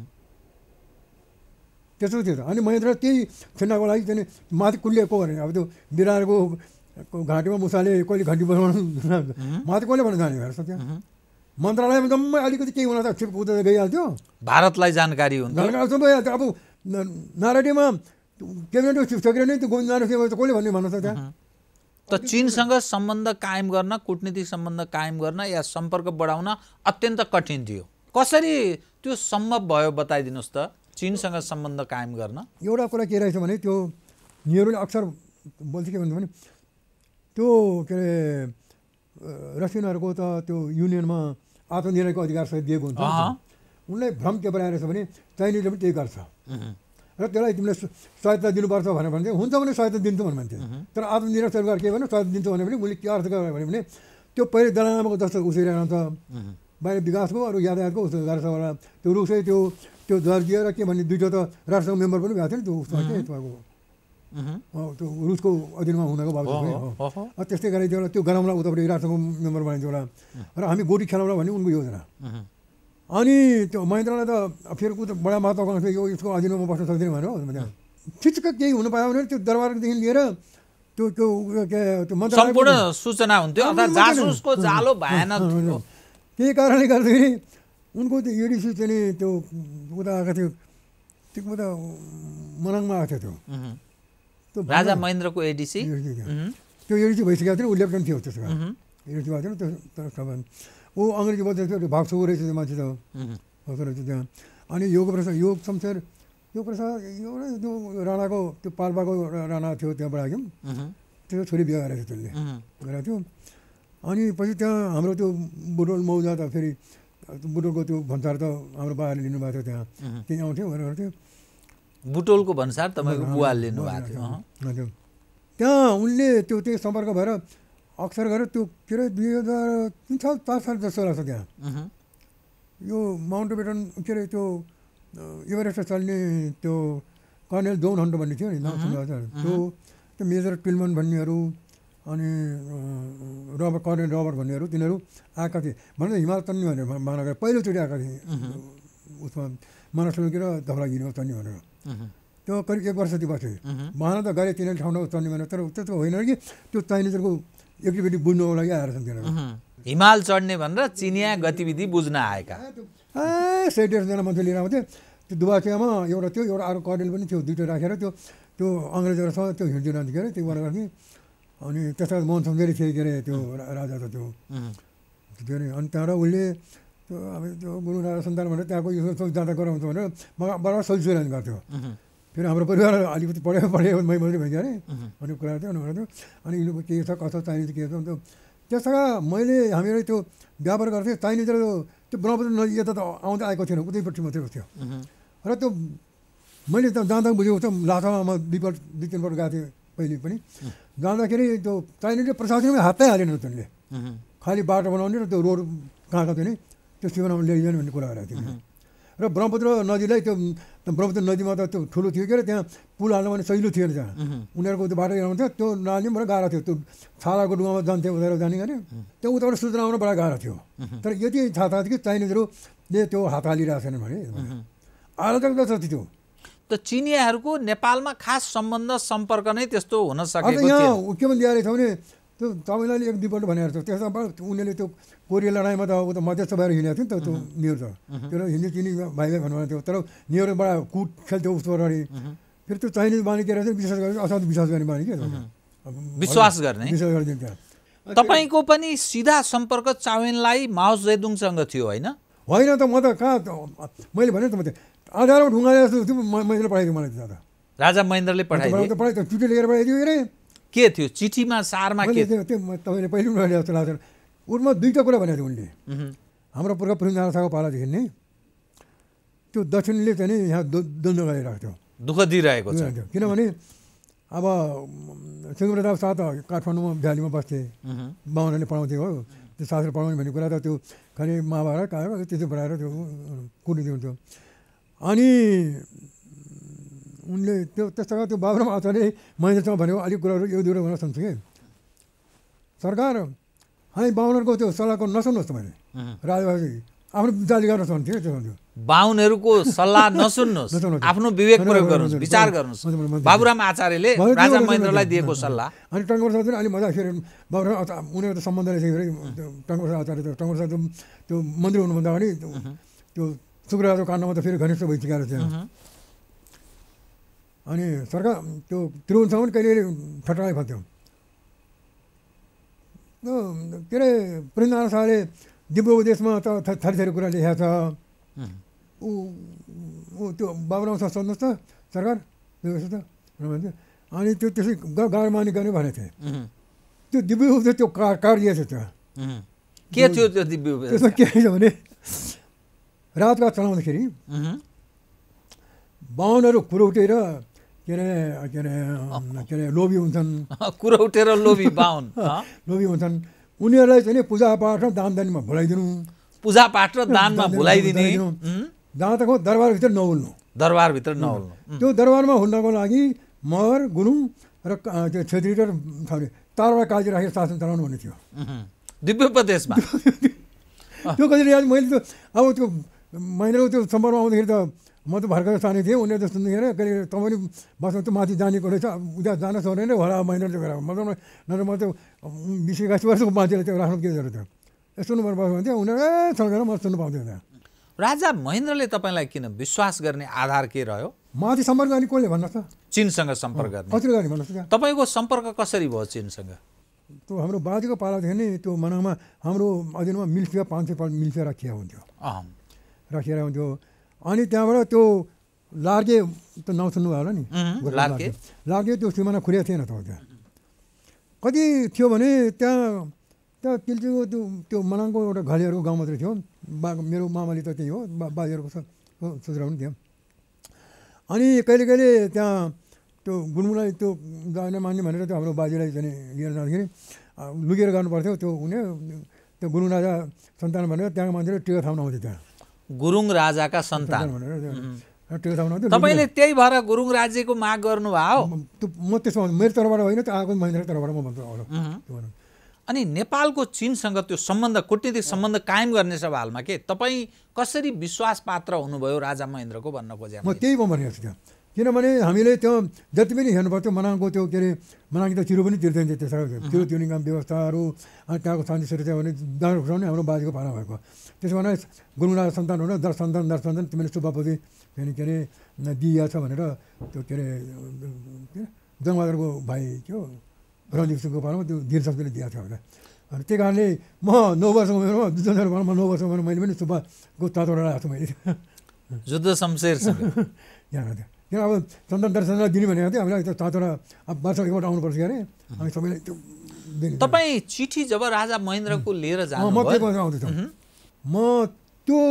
त्यस्तो थियो त अनि महेन्द्र त्यही छिन्नको लागि चाहिँ माथि कुलिएको भने अब त्यो बिरारको घाँटीमा मुसाले कहिले घन्टी बजाउनु माथि कसले भन्न जाने हेर्छ त्यहाँ मन्त्रालयमा जम्मै अलिकति केही हुन त छिप उता गइहाल्थ्यो भारतलाई जानकारी हुन्छ अब नारायणीमा क्याबिनेट चिफ सेक्रेटरी नै त्यो गोविन्द कसले भन्ने भन्नुहोस् त त्यहाँ त चीनसँग सम्बन्ध कायम गर्न कूटनीतिक सम्बन्ध कायम गर्न या सम्पर्क बढाउन अत्यन्त कठिन थियो कसरी त्यो सम्भव भयो बताइदिनुहोस् त चीनसँग सम्बन्ध कायम गर्न एउटा कुरा के रहेछ भने त्यो नेहरूले अक्सर बोल्छ के भन्छ भने त्यो के अरे रसियनहरूको त त्यो युनियनमा आत्मनिर्णयको अधिकार सहित दिएको हुन्छ उनलाई भ्रम के बनाएर छ भने चाइनिजले पनि त्यही गर्छ र त्यसलाई तिमीले सहायता दिनुपर्छ भनेर भन्थ्यो हुन्छ भने सहायता दिन्छु भनेर भन्थ्यो तर आत्मनिर्भर सरकार के भन्यो सहायता दिन्छु भने पनि मैले के अर्थ गरेँ भने त्यो पहिले दलालामाको जस्तो उसिरहेको छ बाहिर विकासको अरू यातायातको उसो गर्छ होला त्यो रुसै त्यो जर्जिया र के भन्ने दुईवटा त राष्ट्रसङ्घ मेम्बर पनि भएको थियो नि त्यो उसमा के तपाईँको त्यो रुसको अधीनमा हुनको बावजुद त्यस्तै गरेर त्यो गराउँला उतापट्टि राष्ट्रको मेम्बर बनाइदियो होला र हामी गोटी खेलाउँला भन्ने उनको योजना अनि त्यो महेन्द्रलाई त फेरि उता बडा महत्त्वकांक्षी यो यसको अधीनमा बस्न सक्दैन भन्यो ठिक केही हुनु पायो भने त्यो दरबारदेखि लिएर त्यो त्यो त्यो सम्पूर्ण सूचना हुन्थ्यो अर्थात् जासुसको जालो भएन त्यही कारणले गर्दाखेरि उनको त्यो एडिसी चाहिँ नि त्यो उता आएको थियो त्यो उता मनाङमा आएको थियो त्यो राजा महेन्द्रको एडिसी त्यो एडिसी भइसकेको थियो ऊ लेफ्टेन्ट थियो त्यसको एडिसी भएको थियो त्यो ऊ अङ्ग्रेजी बोल्दै थियो त्यो भाग्सु रहेछ त्यो मान्छे त भएको रहेछ त्यहाँ अनि योग शमशेर यो राणाको त्यो पाल्पाको राणा थियो त्यहाँबाट आयो त्यो छोरी बिहा गरेको थियो त्यसले गरेको थियो अनि पछि त्यहाँ हाम्रो त्यो बुटोल मौजा त फेरि बुटोलको त्यो भन्सार त हाम्रो बाबाले लिनुभएको थियो त्यहाँ त्यहीँ आउँथ्यो भनेर थियो बुटोलको भन्सार तपाईँको बुवाले लिनुभएको थियो त्यहाँ उनले त्यो त्यही सम्पर्क भएर अक्सर गरेर त्यो के अरे 2003 साल 4 साल जस्तो लाग्छ त्यहाँ यो माउन्टबेटन के अरे त्यो एभरेस्ट चल्ने त्यो कर्नेल जोन हन्ट भन्ने थियो नि त्यो मेजर टिलमन भन्नेहरू अनि कर्नेल रबर्ट भन्नेहरू तिनीहरू आएका थिए भन्दा हिमाल चल्ने भनेर माना गरे पहिलोचोटि आएका थिए उसमा मनसलुकी र धवलागिरीमा चल्ने भनेर त्यो करिब 1 वर्षदेखि बस्यो माना त गरे तिनीहरू ठाउँमा चल्ने भनेर तर त्यस्तो होइन कि त्यो चाइनिजहरूको एक्टिभिटी बुझ्नुको लागि आएर छन् तिनीहरू हिमाल चढ्ने भनेर चिनिया गतिविधि बुझ्न आएका 150 जना मान्छे लिएर आउँथे त्यो दुबाचियामा एउटा थियो एउटा अर्को कर्नेल पनि थियो दुईवटा राखेर त्यो अङ्ग्रेजहरूसँग त्यो हिँड्थ्यो रहन्थ्यो के अरे त्यो गरेर गर्थेँ अनि त्यसमा मोहन सम्झेरी थियो के अरे त्यो राजा त त्यो के अरे अनि त्यहाँबाट उसले त्यो अब त्यो गुरु राजा सन्तान भनेर त्यहाँको यो जाँदा गराउँछ भनेर बराबर सल्चुरान गर्थ्यो फेरि हाम्रो परिवार अलिकति पढ्यो मै मात्रै भइदियो अरे अनि कुरा थियो अनि भन्यो अनि यिनीहरूको के छ कसो चाइनिज के छ त्यो त्यसमा मैले हामीहरू त्यो व्यापार गर्थ्यौँ चाइनिज र त्यो ब्रह्मपुत्र नदी यता त आउँदै आएको थिएन उतैपट्टि मात्रै थियो र त्यो मैले त जाँदा बुझेको थियो लाछामा 2-3 पल्ट गएको थिएँ पहिले पनि जाँदाखेरि त्यो चाइनिजले प्रशासनमै हातै हालेन तिनले खालि बाटो बनाउने र त्यो रोड कहाँ थियो नि त्यो सिमानामा ल्याइदिने भन्ने कुरा गरेको थियो र ब्रह्मपुत्र नदीलाई त्यो ब्रह्मपुत्र नदीमा त त्यो ठुलो थियो के अरे त्यहाँ पुल हाल्नु भने सहिलो थिएन त्यहाँ उनीहरूको त्यो बाटो हेर्नुहुन्थ्यो त्यो नालीबाट गाह्रो थियो त्यो छालाको डुङ्गामा जान्थ्यो उता जाने गरे त्यो उताबाट सूचना आउन बडा गाह्रो थियो तर यति थाहा थियो कि चाइनिजहरूले त्यो हात हालिरहेको छैन भने आलोचना जति थियो त चिनियाहरूको नेपालमा खास सम्बन्ध सम्पर्क नै त्यस्तो हुन सकेको थियो यहाँ के भनिदिएको छ भने त्यो तमिलनाडुले एक दुईपल्ट भनेको थियो त्यसमा उनीहरूले त्यो कोरिया लडाइँमा त उता मध्यस्थ भएर हिँडेको थियो नि त त्यो नियर त त्यो हिन्दी चिनी भाइ भाइ भन्नुभएको थियो तर नियरबाट कुट खेल्थ्यो उसको अगाडि फेरि त्यो चाइनिज बानी के रहेछ विश्वास गरेर असाध्य विश्वास गर्ने बानी के विश्वास गर्ने विश्वास गरिदिन्छ तपाईँको पनि सिधा सम्पर्क चाउमिनलाई माओ जेडुङसँग थियो होइन होइन त म त कहाँ मैले भने त म त आधारमा ढुङ्गा जस्तो थियो मैले पठाइदिएँ मलाई त राजा महेन्द्रले पठाइदियो चिठी लिएर पठाइदियो अरे के थियो चिठीमा सारमा के थियो त्यो तपाईँले पहिले पनि जस्तो लाग्छ उनमा दुईवटा कुरा भनेको थियो उनले हाम्रो पुर्खा पृथ्वीनारायण शाहको पालादेखि नै त्यो दक्षिणले चाहिँ नि यहाँ द्वन्द्व गरिरहेको थियो दुःख दिइरहेको छ किनभने अब सिंहप्रताप शाह त काठमाडौँमा भ्यालीमा बस्थे बाहुनले पढाउँथे हो त्यो शास्त्र पढाउने भन्ने कुरा त त्यो खालि महाभारत त्यस्तो पढाएर त्यो कुर्दिनुहुन्थ्यो अनि उनले त्यो त्यससँग त्यो बाबुराम आचार्यले महेन्द्रसँग भनेको अलिक कुराहरू यो दुईवटा भन्न सक्छु कि सरकार हामी बाहुनहरूको त्यो सल्लाहको नसुन्नुहोस् तपाईँले राजभाषी आफ्नो जाली गर्न सक्थ्यो त्यो भन्थ्यो बाहुनहरूको सल्लाह नसुन्नुहोस् आफ्नो विवेक प्रयोग गर्नुहोस् विचार गर्नुहोस् बाबुराम आचार्यले राजा महेन्द्रलाई दिएको सल्लाह अनि टङ्कप्रसाद पनि अलि मजा फेरि बाबुराम उनीहरू त सम्बन्धले चाहिँ फेरि टङ्कप्रसाद आचार्य त टङ्कप्रसाद त्यो मन्त्री हुनुभन्दा अगाडि त्यो शुक्रराजको काण्डमा त फेरि घनिष्ठ भइसकेको थियो अनि सरकार त्यो त्रिभुवनसँग पनि कहिले ठट्टाइ भन्थ्यो के अरे पृथ्वीनारायण शाहले दिव्य उपदेशमा त थरी थरी कुरा लेखेको छ ऊ त्यो बाबुरामसँग सोध्नुहोस् त सरकार त भन्थ्यो अनि त्यो त्यसै गाह्रो मानी गर्ने भनेको थिएँ त्यो दिव्य उपदेश त्यो कार्ड दिएछ त्यो के थियो त्यो दिव्य उपदेश त्यसमा के छ भने रातकाट चलाउँदाखेरि बाहुनहरू कुरो उठेर के अरे लोभी हुन्छन् कुरो उठेर लोभी बाहुन लोभी हुन्छन् उनीहरूलाई चाहिँ पूजापाठ र दानदानीमा भुलाइदिनु पूजापाठ र दानमा भुलाइदिने जहाँ तक दरबारभित्र नहुल्नु दरबारभित्र नहुल्नु त्यो दरबारमा हुल्नको लागि मगर गुरुङ र त्यो छेत्री र तारबाट काजी राखेर शासन चलाउनु भन्ने थियो दिव्य उपदेशमा त्यो कहिले याद मैले त अब त्यो महेन्द्रको त्यो सम्पर्कमा आउँदाखेरि त म त भर्खर सानै थिएँ उनीहरू त सुन्दाखेरि कहिले तपाईँ बस्नु त माथि जानेको रहेछ उता जान सक्दैन होला महेन्द्र त्यो कुरा मतलब नत्र म त 20-21 वर्षको मान्छेले त्यो राख्नु के जरुरत थियो सुन्नुपर्ने बस्नु भन्थ्यो उनीहरू सँगेर म सुन्नु पाउँथेँ त्यहाँ राजा महेन्द्रले तपाईँलाई किन विश्वास गर्ने आधार के रह्यो माथि सम्पर्क गर्ने कसले भन्नुहोस् त चीनसँग सम्पर्क गर्ने कसरी गर्ने भन्नुहोस् त तपाईँको सम्पर्क कसरी भयो चीनसँग त्यो हाम्रो बाजेको पालादेखि नै त्यो मनाङमा हाम्रो अधीनमा मिल्फिया 500 मिल्फिया राखिया हुन्थ्यो राखिएर हुन्थ्यो अनि त्यहाँबाट त्यो लार्के त नाउँ सुन्नुभयो होला नि लार्के त्यो सिमाना खुलेको थिएन त त्यहाँ कति थियो भने त्यहाँ पिल्चीको त्यो मनाङको एउटा घलेहरूको गाउँ मात्रै थियो मेरो मामाले त त्यही हो बाजेहरूको ससुरा पनि थियो अनि कहिले कहिले त्यहाँ त्यो गुनमुलाई त्यो जान मान्ने भनेर त्यो हाम्रो बाजेलाई चाहिँ लिएर जाँदाखेरि लुकेर गर्नुपर्थ्यो त्यो हुने त्यो गुरुङ राजा सन्तान भनेर त्यहाँको मान्छेले टिका थाप्न आउँथ्यो त्यहाँ गुरुङ राजाका सन्तान भनेर टिका थाप्न आउँथ्यो तपाईँले त्यही भएर गुरुङ राज्यको माग गर्नुभयो म त्यसमा मेरो तर्फबाट होइन त्यो आएको महेन्द्रको तर्फबाट म भन्छु अनि नेपालको चीनसँग त्यो सम्बन्ध कूटनीतिक सम्बन्ध कायम गर्ने सवालमा के तपाईँ कसरी विश्वास पात्र हुनुभयो राजा महेन्द्रको भन्न खोजे म त्यही भनेको छु त्यहाँ किनभने हामीले त्यो जति पनि हेर्नुपर्थ्यो मनाङको त्यो के अरे मनाङ त चिरो पनि तिर्दैन थियो त्यसमा चिरो तिर्ने काम व्यवस्थाहरू अनि त्यहाँको शान्ति सुरक्षा भने दाँडो खुसाउने हाम्रो बाजेको पाला भएको त्यसो भने गुरुङराज सन्तान हुन दर सन्तान तिमीले सुब्बापति के अरे दिइया छ भनेर त्यो के अरे जङ्गबहादुरको भाइ के हो रञ्जित सिंहको पालामा त्यो वीर शक्तिले दिएको थियो होला अनि त्यही कारणले म 9 वर्षको उमेरमा जुद्धमा 9 वर्षको उमेरमा मैले पनि सुब्बाको तातोडा राखेको छु मैले जुद्ध शमशेरसँग यहाँ थियो किन अब सन्तान दर्शन दिने भनेको थियो हामीलाई त्यो तातोडा अब वर्ष एकपल्ट आउनुपर्छ अरे हामी सबैले त्यो तपाईँ चिठी जब राजा महेन्द्रको लिएर जानु म के भएर आउँदैछु म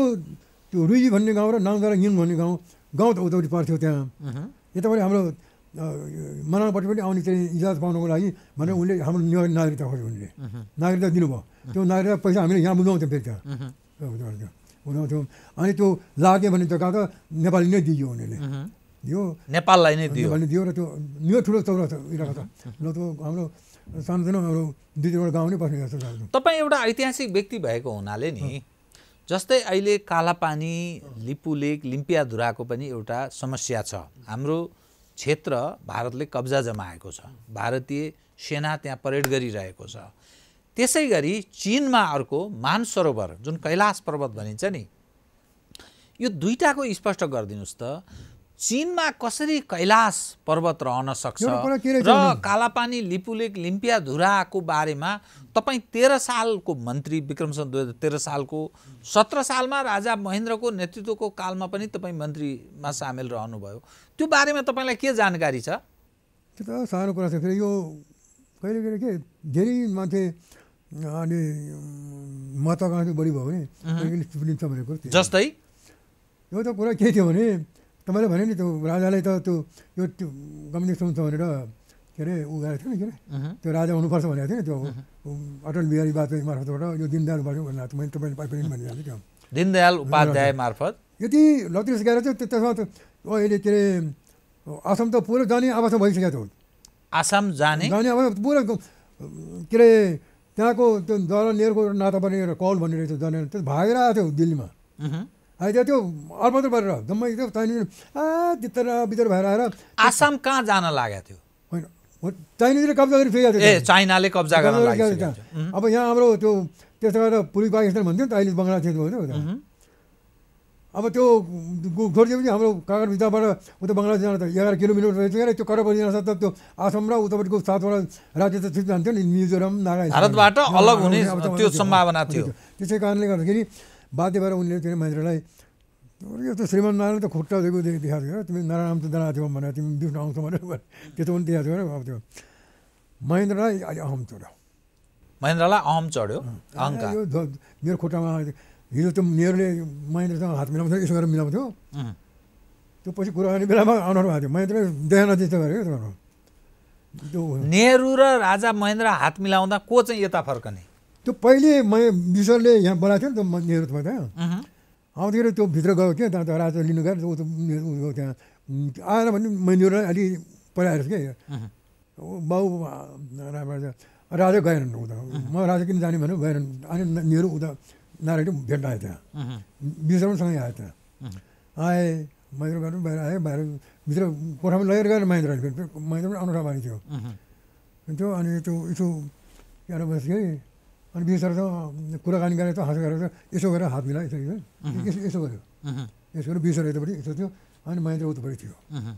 त्यो रुई भन्ने गाउँ र नाङदारा यिङ भन्ने गाउँ त उताउति पर्थ्यो त्यहाँ यतापट्टि हाम्रो मनाङपट्टि पनि आउने चाहिँ इजाजत पाउनको लागि भनेर उनले हाम्रो नागरिकता खोज्यो उनले नागरिकता दिनुभयो त्यो नागरिकता पैसा हामीले यहाँ बुझाउँथ्यौँ फेरि त्यहाँ बुझाउँथ्यौँ अनि त्यो लाग्यो भने जग्गा त नेपाली नै दियो उनीहरूले दियो नेपाललाई नै दियो दियो र त्यो यो ठुलो चौरा इलाका त ल त्यो हाम्रो सानोतिनो हाम्रो 2-3 गाउँ नै बस्ने जस्तो छ। तपाईँ एउटा ऐतिहासिक व्यक्ति भएको हुनाले नि जस्तै अहिले कालापानी लिपुलेक लिम्पियाधुराको पनि एउटा समस्या छ। हाम्रो क्षेत्र भारतले कब्जा जमाएको छ, भारतीय सेना त्यहाँ परेड गरिरहेको छ। त्यसै गरी चीनमा अर्को मानसरोवर जुन कैलाश पर्वत भनिन्छ नि, यो दुईटाको स्पष्ट गरिदिनुहोस् त। चीनमा कसरी कैलाश पर्वत रहन सक्छ र कालापानी लिपुलेक लिम्पियाधुराको बारेमा तपाईँ 13 सालको मन्त्री विक्रमसँग 2013 सालको 17 सालमा राजा महेन्द्रको नेतृत्वको कालमा पनि तपाईँ मन्त्रीमा सामेल रहनुभयो, त्यो बारेमा तपाईँलाई के जानकारी छ? त्यो त सानो कुरा छ। फेरि यो कहिले कहिले के धेरै मान्छे अनि महत्त्वाकांक्षी बढी भयो भने भनेको जस्तै यो त कुरा के थियो भने तपाईँले भने नि त्यो राजालाई त त्यो यो कम्युनिस्ट हुन्छ भनेर के अरे ऊ गएको थियो नि के अरे त्यो राजा हुनुपर्छ भनेको थियो नि त्यो अटल बिहारी वाजपेयी मार्फतबाट यो दीनदयाल उपाध्याय भनेको मैले तपाईँले पनि भनिहालेँ त्यो दीनदयाल उपाध्याय मार्फत यति लतिस गएर चाहिँ त्यसमा त अहिले के अरे असम त पुरै जाने अवस्था भइसकेको थियो। आसाम जाने अब पुरा के अरे त्यहाँको त्यो जवाहरलाल नेहरूको नाता पनि एउटा कौल भन्ने रहेछ जाने त्यो भागेर आएको थियो दिल्लीमा। अहिले त्यो अलपत्र गरेर जम्मै त्यो चाइनिज भित्र भित्र भएर आएर आसाम कहाँ जान लागेको थियो? होइन चाइनिजले कब्जा गरी फेरि ए चाइनाले कब्जा गर्न लाग्यो। अब यहाँ हाम्रो त्यो त्यसो गरेर पूर्वी पाकिस्तान भन्थ्यो नि त, अहिले बङ्गलादेश भयो। अब त्यो छोडिदिएपछि हाम्रो कागरभित्रबाट उता बङ्गलादेश जान त 11 किलोमिटर रहेछ क्या। त्यो करपति जान सक्दा त्यो आसाम र उतापट्टिको 7वटा राज्य त ठिक जान्थ्यो नि, मिजोरम नागाल्यान्ड भारतबाट अलग हुने त्यो सम्भावना थियो। त्यसै कारणले गर्दाखेरि बाध्य भएर उनले त्यो महेन्द्रलाई यो त श्रीमान नारायण त खुट्टा दिएको देखाएको थियो, तिमी नारायण आउँछ जाँदा थियो भनेर तिमी बिउन आउँछ भनेर त्यो त पनि देखाएको थियो। अब त्यो महेन्द्रलाई अहिले अहम चढ्यो, महेन्द्रलाई अहम चढ्यो अहङ्कार। यो मेरो खुट्टामा हिजो त्यो नेहरूले महेन्द्रसँग हात मिलाउँथ्यो, यसो गरेर मिलाउँथ्यो, त्यो पछि कुरा गर्ने बेलामा अनुहार भएको थियो। महेन्द्रले देखान त्यस्तो गरेको त्यो नेहरू र राजा महेन्द्र हात मिलाउँदा को चाहिँ यता फर्कने? त्यो पहिले विश्वले यहाँ बोलाएको थियो नि त नेहरू त्यहाँ आउँदाखेरि त्यो भित्र गयो क्या, त्यहाँ त राजा लिनु गएर गयो त्यहाँ आएर भने नेहरूलाई अलि पढाएर क्या बाउ राजा गएनन् उता, म राजा किन जाने भनेर गएनन्। अनि नेहरू उता नारायण भेट्न आयो त्यहाँ, विश्वसँगै आयो त्यहाँ आए महेन्द्र गर्नु बाहिर आयो, बाहिर भित्र कोठामा लगेर गएर महेन्द्रले महेन्द्र पनि अनुठा बानी थियो त्यो। अनि त्यो यसो यहाँ बस्यो अनि विश्वसँग कुराकानी गरेर त हाँसो गरेर यसो गरेर हात मिलायो यसो गर्यो, यसो गरेर विश्व यतापट्टि यसो थियो अनि महेन्द्र उतापट्टि थियो।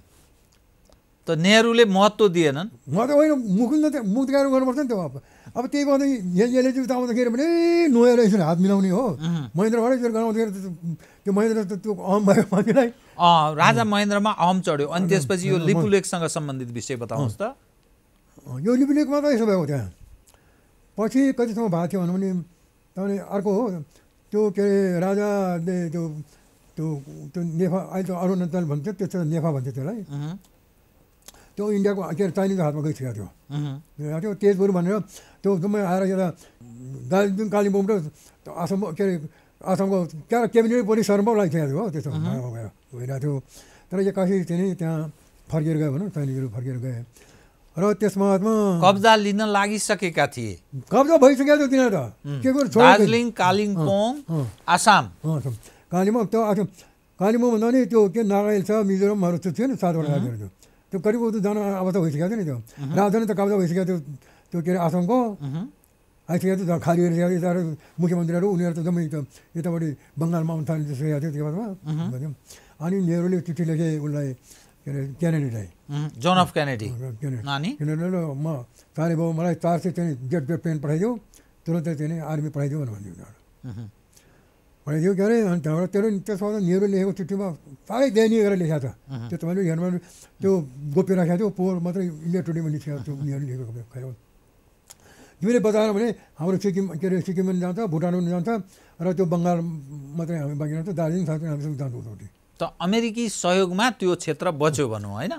त नेहरूले महत्त्व दिएनन्? म त होइन मुक्त गरेर गर्नुपर्छ नि त्यो। अब त्यही भन्दै यसले चाहिँ आउँदाखेरि भने नुहाएर यसरी हात मिलाउने हो, महेन्द्रबाटै यसरी गराउँदाखेरि त्यो महेन्द्र त त्यो अहम भयो मान्छेलाई। राजा महेन्द्रमा अहम चढ्यो। अनि त्यसपछि यो लिपुलेखसँग सम्बन्धित विषय बताउनुहोस् त। यो लिपुलेखमा त यसो भएको त्यहाँ पछि कतिसम्म भएको थियो भने तपाईँले अर्को हो त्यो के अरे राजाले त्यो त्यो त्यो नेफा अहिले त अरुणाचल भन्थ्यो, त्यस्तो नेफा भन्थ्यो त्यसलाई। त्यो इन्डियाको के अरे चाइनिजको हातमा गइसकेको थियो त्यो तेजपुर भनेर त्यो जम्मै आएर यता दार्जिलिङ कालिम्पोङ र आसाम के अरे आसामको क्या क्याबिनेट परिसरमा लागिसकेको थियो हो, त्यस्तो भइरहेको थियो। तर एक्कासी चाहिँ त्यहाँ फर्केर गयो भनौँ, चाइनिजहरू फर्केर गए र त्यसमा कब्जा लिन लागिसकेका थिए। कब्जा भइसकेको थियो तिनीहरू त के गर्नु, दार्जिलिङ कालिम्पोङ आसाम कालिम्पोङ त्यो कालिम्पोङ भन्दा नि त्यो के नागाल्यान्ड छ मिजोरमहरू त्यो थियो नि 7वटा राज्यहरू त्यो करिब उता जान अवस्था भइसकेको थियो नि। त्यो राजधानी त कब्जा भइसकेको थियो त्यो के अरे आसामको आइसकेको थियो, खाली गरिसकेको थियो। यता मुख्यमन्त्रीहरू उनीहरू त जम्मै यतापट्टि बङ्गालमा आउनु थालिसकेको थियो त्यो बादमा। अनि नेहरूले चिठी लेखे उसलाई के अरे केनेडीलाई, जोन अफ केनेडी केनेडीले म साह्रै बाबु मलाई 400 चाहिँ जेट प्लेन पठाइदियो, तुरन्तै चाहिँ आर्मी पठाइदियो भनेर भनिदियो पठाइदियो के अरे। अनि त्यहाँबाट त्यसमा नेहरू लेखेको चिठीमा साह्रै दयनीय गरेर लेखेको छ त्यो। तपाईँले हेर्नु त्यो गोप्य राखेको थियो, पोहोर मात्रै इलेक्ट्रोनिकमा निस्केको थियो उनीहरूले लेखेको खै। तिमीले बताएर भने हाम्रो सिक्किम के अरे सिक्किम पनि जान्छ, भुटान पनि जान्छ र त्यो बङ्गाल मात्रै हामी बाँकी जान्छ, दार्जिलिङ साथै हामीसँग जान्छ उतापट्टि। त अमेरिकी सहयोगमा त्यो क्षेत्र बच्यो भनौँ होइन?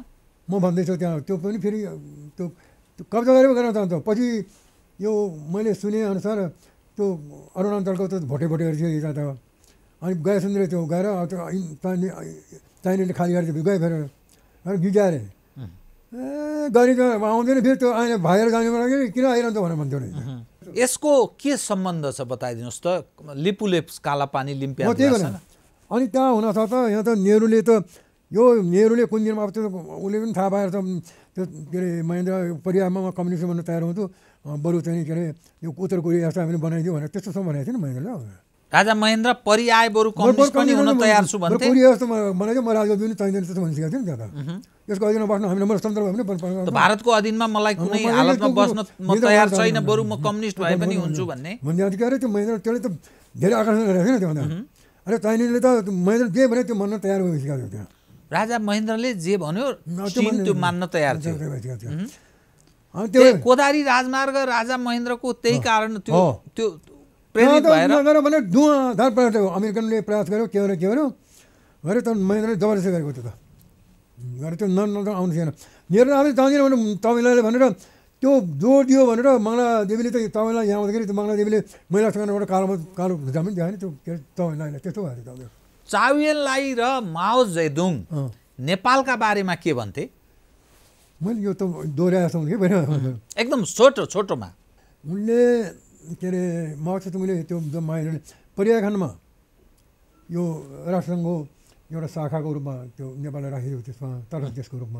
म भन्दैछु त्यहाँ त्यो पनि फेरि त्यो कब्जा गरेर गर्न चाहन्छ। पछि यो मैले सुनेअनुसार त्यो अरुणाञ्चलको त भोटेहरू थियो यता त, अनि गए सुन्दर त्यो गएर चाहिने खाली गरेर गए फेरि गिजारे गरी त आउँदैन फेरि त्यो आएर भाइहरू जाने बेला किन आइरहन्छ भनेर भन्थ्यो नि। यसको के सम्बन्ध छ बताइदिनुहोस् त, लिपुलेप कालापानी लिम्पिया। अनि त्यहाँ हुनसक्छ यहाँ त नेहरूले त यो नेहरूले कुन दिनमा अब त्यो उसले पनि थाहा पाएर त त्यो के अरे महेन्द्र परिवारमा कम्युनिस्ट बन्न तयार हुन्थ्यो, बरु चाहिँ के अरे यो उत्तर कोरिया जस्तो हामीले बनाइदियो भनेर त्यस्तो भनेको थियो नि महेन्द्रले। राजा महेन्द्र परिआए बरु कम्युनिस्ट पनि हुन तयार छु भन्थे। कोरिया जस्तो बनाइदियो म राजा पनि चाहिँदैन त्यस्तो भनिसकेको थियो नि त्यहाँ त। यसको अधीनमा बस्न हामीले मलाई स्वतन्त्र भयो भने भारतको अधीनमा मलाई कुनै हालतमा बस्न म तयार छैन, बरु म कम्युनिस्ट भए पनि हुन्छु भन्ने भन्दै अरे त्यो महेन्द्र त्यसले त धेरै आकर्षण गरेको थियो नि त्योभन्दा। अरे चाहिनेले त महेन्द्र जे भने त्यो मान्न तयार भइसकेको थियो त्यहाँ। राजा महेन्द्रले जे भन्यो चीन त्यो मान्न तयार थियो। त्यो कोदारी राजमार्ग राजा महेन्द्रको त्यही कारण त्यो त्यो प्रेरित भएर भने धुवाँधार प्रयास गर्यो, अमेरिकनले प्रयास गर्यो के गर्यो गरे त महेन्द्रले जबरजस्ती गरेको त्यो त गरे त्यो आउनु थिएन। मेरो आफै जाँदैन भने तमिलनाडुले भनेर त्यो जोड दियो भनेर मङ्गलादेवीले त तमिलनाडु यहाँ आउँदाखेरि त्यो मङ्गलादेवीले महिलासँग एउटा कालो जमिन दियो नि त्यो के तमिलनाडुले त्यस्तो भयो त्यो। चाउयेनलाई र माओ जेडुङ नेपालका बारेमा के भन्थे? मैले यो त दोहोऱ्याएको जस्तो कि एकदम छोटोमा उनले के अरे माओ जेडुङले त्यो महेन्द्रले परियाखानमा यो राष्ट्रसङ्घको एउटा शाखाको रूपमा त्यो नेपाललाई राखिदियो त्यसमा तटस्थ देशको रूपमा।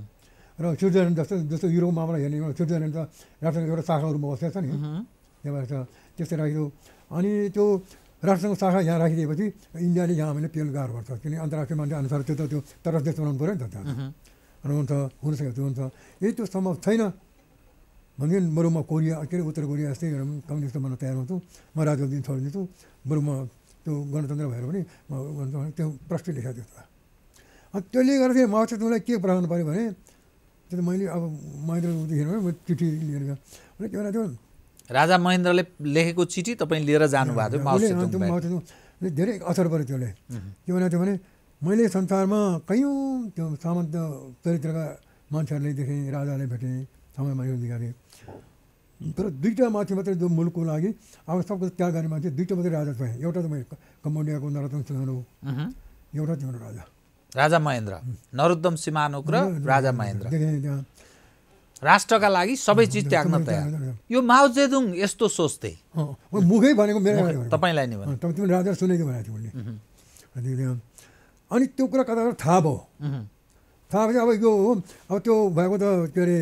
र स्विजरल्यान्ड जस्तो युरोपमा मलाई हेर्ने स्विजरल्यान्ड त राष्ट्रसङ्घको एउटा शाखाको रूपमा बसेको छ नि, त्यही भएर त्यस्तै राखिदियो। अनि त्यो राष्ट्रसङ्घ शाखा यहाँ राखिदिएपछि इन्डियाले यहाँ हामीले पेल गाह्रो पर्छ, किनकि अन्तर्राष्ट्रिय मान्छे अनुसार त्यो त त्यो तटस्थ देश बनाउनु पऱ्यो नि त त्यहाँ। र हुनसक्यो त्यो हुन्छ यही त्यो सम्भव छैन भनेदेखि बरु म कोरिया के अरे उत्तर कोरिया जस्तै कम्युनिस्ट बन्न तयार हुन्छु, म राजनीति दिन छोडिदिन्छु, बरु म त्यो गणतन्त्र भएर पनि म त्यो प्रश्न लेखाएको थियो। अनि त्यसले गर्दाखेरि माओ जेडुङलाई के पढाउनु पऱ्यो भने त्यो त मैले अब महेन्द्र देखेर म चिठी लिएर के भन्छ त्यो राजा महेन्द्रले लेखेको चिठी तपाईँ लिएर जानुभएको थियो माओ जेडुङले धेरै असर पऱ्यो त्यसले। के भनेको थियो भने मैले संसारमा कयौँ त्यो सामन्त चरित्रका मान्छेहरूले देखेँ, राजाले भेटेँ, समयमा यो देखाएको थिएँ, तर दुईवटा मान्छे मात्रै जो मुलुकको लागि अब सबको त्याग गर्ने मान्छे दुईवटा मात्रै राजा पाएँ। एउटा त मैले कम्बोडियाको नरोत्तम सिमानोक, एउटा तिम्रो राजा महेन्द्र, नरोत्तम सिमानोक र राजा महेन्द्र देखेँ त्यहाँ। राष्ट्रका लागि सबै चिज त्याग्न तयार। यो माओ जेडुङ यस्तो सोच्थे, मुखै भनेको मेरो तपाईँलाई नि भने तिमीले राजा सुनेको भनेको थियो उसले। अनि त्यो कुरा कता थाहा भयो, थाहा भएपछि अब यो हो अब त्यो भएको त के अरे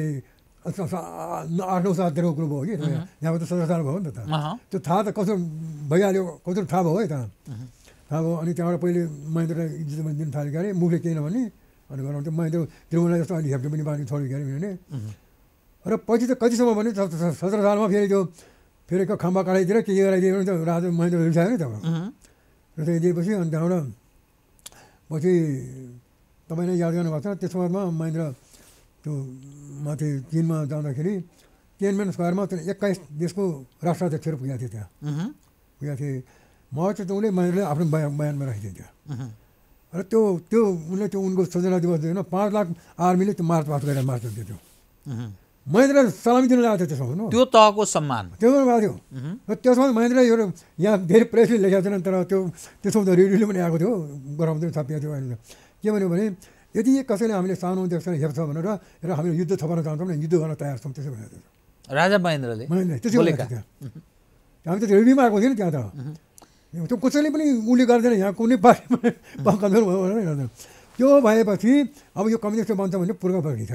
8-9 सालतिरको कुरो भयो कि यहाँको त 17 साल भयो नि त। त्यो थाहा त कसो भइहाल्यो, कसो थाहा भयो है त थाहा भयो। अनि त्यहाँबाट पहिले महेन्द्रलाई इज्जत पनि दिन थालेको अरे मुखले केही नभने अनि गराउँथ्यो। महेन्द्र त्रिभुवन जस्तो अहिले हेप्ने पनि बानी छोडेको अरे भने र पछि त कतिसम्म भने 17 सालमा फेरि त्यो फेरि खम्बा काटाइदिएर के गराइदियो भने त राजा महेन्द्र रिसायो नि त। र त्यो दिएपछि अनि त्यहाँबाट पछि तपाईँले याद गर्नुभएको छ त्यस बादमा महेन्द्र त्यो माथि चीनमा जाँदाखेरि तिएनमेन स्क्वायरमा त्यो 21 देशको राष्ट्राध्यक्षहरू पुगेको थियो त्यहाँ पुगेको थिए। माओ जेडुङले महेन्द्रले आफ्नो बयानमा राखिदियो त्यहाँ। र त्यो उनले त्यो उनको सूचना दिवस दिएन 5 लाख आर्मीले त्यो मार्चपास्ट गरेर मार्च दियो। महेन्द्र सलामी दिन लगाएको थियो त्यसमा त्यो तहको सम्मान त्यो भएको थियो। र त्यसमा महेन्द्रले यो यहाँ धेरै प्रेसले लेखेको थिएन, तर त्यसमा त रेडियोले पनि आएको थियो, गराउँदै छापिएको थियो। अहिले के भन्यो भने यदि कसैले हामीले सानो देशलाई हेर्छ भनेर र हामीले युद्ध थपाउन चाहन्छौँ भने युद्ध गर्न तयार छौँ त्यसो भनेको थियो राजा महेन्द्रले त्यसो भनेको थियो। हामी त रेडियोमा आएको थियो नि त्यहाँ त, त्यो कसैले पनि उसले गर्दैन, यहाँ कुनै पार्टीमा कमजोर भयो भनेर गर्दैन। त्यो भएपछि अब यो कम्युनिस्ट बन्छ भने पूर्व फर्किन्छ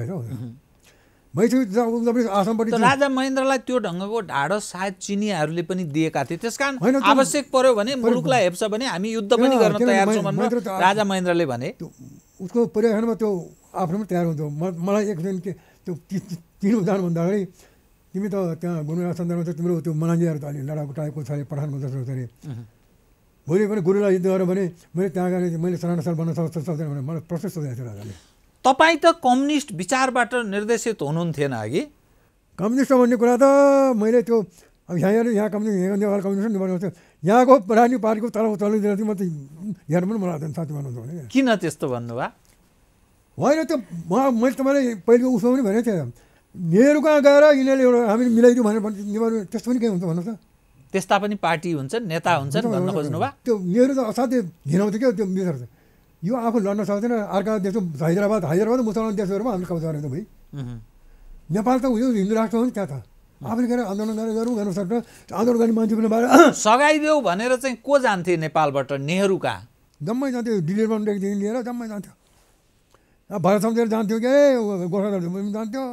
आसामपट्टि। राजा महेन्द्रलाई त्यो ढङ्गको ढाडस सायद चिनियाहरूले पनि दिएका थिए, त्यसकारण आवश्यक पर्यो भने मुलुकलाई हेप्छ भने हामी युद्ध पनि गर्न तयार छौँ भनेर राजा महेन्द्रले भने। उसको परिवारमा त्यो आफ्नो पनि तयार हुन्थ्यो। मलाई एक दिन के त्यो चिनो जानुभन्दा अगाडि तिमी त त्यहाँ गुरुराज सन्दर्भमा त तिम्रो त्यो मनाङ्गीहरू त अलि लडाकु टाइपको छ अरे, पठानको जस्तो छ अरे, भोलि पनि गुरुलाई युद्ध गरेर भने मैले त्यहाँ गएर मैले सराना बन्न सक्दैन भने मलाई प्रश्न सोधेको थियो राजाले। तपाईँ त कम्युनिस्ट विचारबाट निर्देशित हुनुहुन्थेन अघि? कम्युनिस्ट भन्ने कुरा त मैले त्यो अब यहाँ कम्युनिस्ट नेपाल कम्युनिस्ट बनाएको थियो, यहाँको राजनीतिक पार्टीको तल चलिदिएर चाहिँ म त हेर्नु पनि मलाई साथी भन्नु भने। किन त्यस्तो भन्नुभयो? होइन त मैले तपाईँलाई पहिलेको उसमा पनि भनेको थिएँ नेहरू कहाँ गएर यिनीहरूले एउटा हामीले मिलाइदिउँ भनेर त्यस्तो पनि केही हुन्छ भन्नु त त्यस्ता पनि पार्टी हुन्छन् नेता हुन्छन् भन्न खोज्नुभयो त्यो नेहरू त असाध्यै घिनाउँथ्यो क्या त्यो मिसर यो आफू लड्न सक्दैन अर्का देश हैदराबाद मुसलमान देशहरूमा हामीले कब्जा गरेको भइ नेपाल त उयो हिन्दू राष्ट्र हो नि त्यहाँ त आफूले गएर आन्दोलन गरेर गर्नु सक्छ आन्दोलन गर्ने मान्छे पनि भएर सघाइदेऊ भनेर चाहिँ को जान्थे नेपालबाट नेहरू कहाँ जम्मै जान्थ्यो दिल्लीदेखि लिएर जम्मै जान्थ्यो भरत सम्झेर जान्थ्यो के गोर्खा पनि जान्थ्यो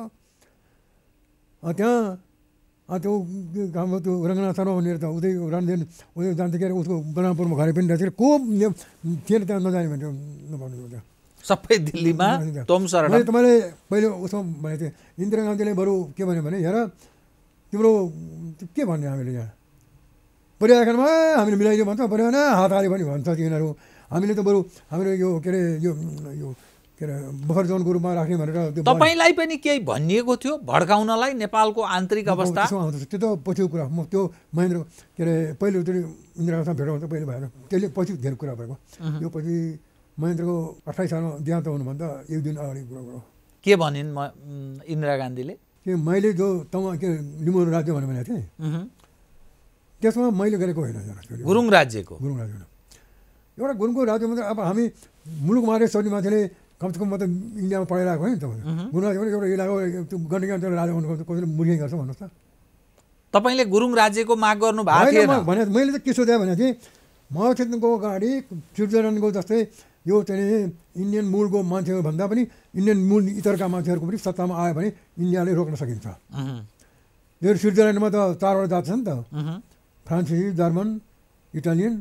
त्यहाँ त्यो हाम्रो त्यो रङ्गनाथ शर्मा भनेर त उतै रणदेन उयो जान्थ्यो के अरे उसको बलरामपुरमा घरै पनि रहेछ को थिएन त्यहाँ नजाने भन्थ्यो नभन्नु त्यहाँ सबै दिल्लीमा तोमसरण मैले तपाईँले पहिले उसमा भनेको थिएँ इन्दिरा गान्धीले बरु के भन्यो भने हेर तिम्रो के भन्ने हामीले यहाँ परिआकनमा हामीले मिलाइदियो भन्छ परिआएन हात हाल्यो भने भन्छ तिनीहरू हामीले त बरु हाम्रो यो के अरे यो के अरे बफर जोनको रूपमा राख्ने भनेर तपाईँलाई पनि केही भनिएको थियो भड्काउनलाई नेपालको आन्तरिक अवस्था त्यो त पछिको कुरा म त्यो महेन्द्र के अरे पहिले त्यो इन्दिरा गान्धी भेटाउँछ पहिले भएर त्यसले पछि धेरै कुरा भएको यो पछि महेन्द्रको 28 सालमा देहान्त हुनुभन्दा एक दिन अगाडि कुरा गरौँ के भनिन् इन्दिरा गान्धीले कि मैले जो के लिम्बू राज्य भनेको थिएँ त्यसमा मैले गरेको होइन गुरुङ राज्यको एउटा गुरुङको राज्यमा त अब हामी मुलुक मारे सर्ने मान्छेले कमसेकम म त इन्डियामा पढेर आएको होइन नि तपाईँ गुरुङ राज्य पनि एउटा इलाका गण्डकी राजा हुनु कसैले मुर्खी गर्छ भन्नुहोस् त तपाईँले गुरुङ राज्यको माग गर्नु भएको थिएन भने मैले त के सोधेँ भने चाहिँ महा क्षेत्रको अगाडि स्विजरल्यान्डको जस्तै यो चाहिँ इन्डियन मूलको मान्छेहरूभन्दा पनि इन्डियन मूल इतरका मान्छेहरूको पनि सत्तामा आयो भने इन्डियाले रोक्न सकिन्छ यो स्विजरल्यान्डमा त 4वटा जात छ नि त फ्रान्सिस जर्मन इटालियन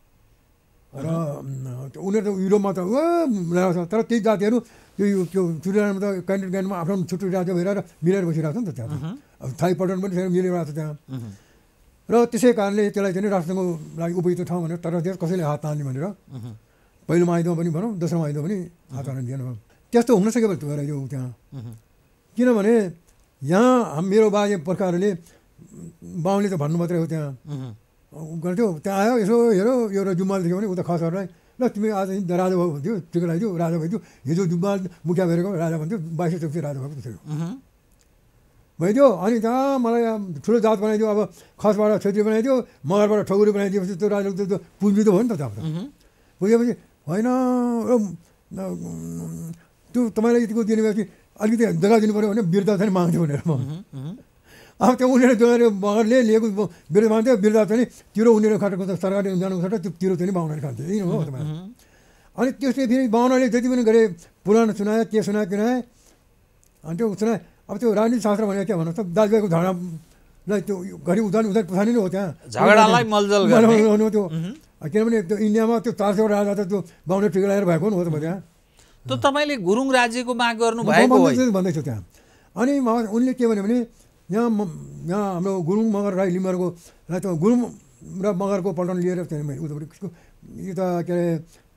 र उनीहरू त युरोपमा त तर त्यही जातिहरू त्यो स्विजरल्यान्डमा त क्यान्डिडेटमा आफ्नो छुट्टै राज्य भएर मिलेर बसिरहेको छ नि त त्यहाँ अब थाई पटन पनि मिलिरहेको छ त्यहाँ र त्यसै कारणले त्यसलाई चाहिँ राष्ट्रको लागि उपयुक्त ठाउँ भनेर तर देश कसैले हात हाल्ने भनेर पहिलोमा आइदो पनि भनौँ दोस्रोमा आइदो पनि हात हाल्नु दिएन त्यस्तो हुन सक्यो भने यो त्यहाँ किनभने यहाँ मेरो बाजे पुर्खाहरूले बाहुनले त भन्नु मात्रै हो त्यहाँ गर्थ्यो त्यहाँ आयो यसो हेरो एउटा जुम्माल देख्यो भने उता खसहरूलाई ल तिमी आज राजा भएको भन्थ्यो टिका लगाइदियो राजा भइदियो हिजो जुम्माल मुखिया भेरेको राजा भन्थ्यो 22 राजा भएको थियो भइदियो अनि त्यहाँ मलाई ठुलो जात बनाइदियो अब खसबाट क्षेत्री बनाइदियो मगरबाट ठगुरी बनाइदिएपछि त्यो राजा त्यो पुँजी त हो नि त त्यहाँ पुगेपछि होइन त्यो तपाईँलाई यतिको दिने भएपछि अलिकति जग्गा दिनु पऱ्यो भने बिर्ता चाहिँ माग्थ्यो भनेर म अब त्यो उनीहरू जोएर मगरले लिएको बिर्ता माग्थ्यो बिर्ता चाहिँ तिरो उनीहरू खटेको त सरकारले जानुको छ त्यो तिरो चाहिँ बाहुनाले खान्थ्यो यही हो तपाईँ अनि त्यसले फेरि बाहुनाले जति पनि गरे पुराण सुनायो के सुनायो के सुनायो अनि त्यो सुनायो अब त्यो राजनीति शास्त्र भनेको के भन्नुहोस् त दाजुभाइको झगडालाई त्यो घरि उधार पुछानी नै हो त्यहाँ झगडालाई मलजल गर्ने त्यो किनभने त्यो इन्डियामा त्यो 400 राजा त त्यो बाहुन टिका लगाएर भएको हो त त्यहाँ त तपाईँले गुरुङ राज्यको माग गर्नु भएको भन्दैछु त्यहाँ अनि उनले के भन्यो भने यहाँ हाम्रो गुरुङ मगर राई लिम्बरको त गुरुङ र मगरको पल्टन लिएर चाहिँ मैले उतापट्टि यता के अरे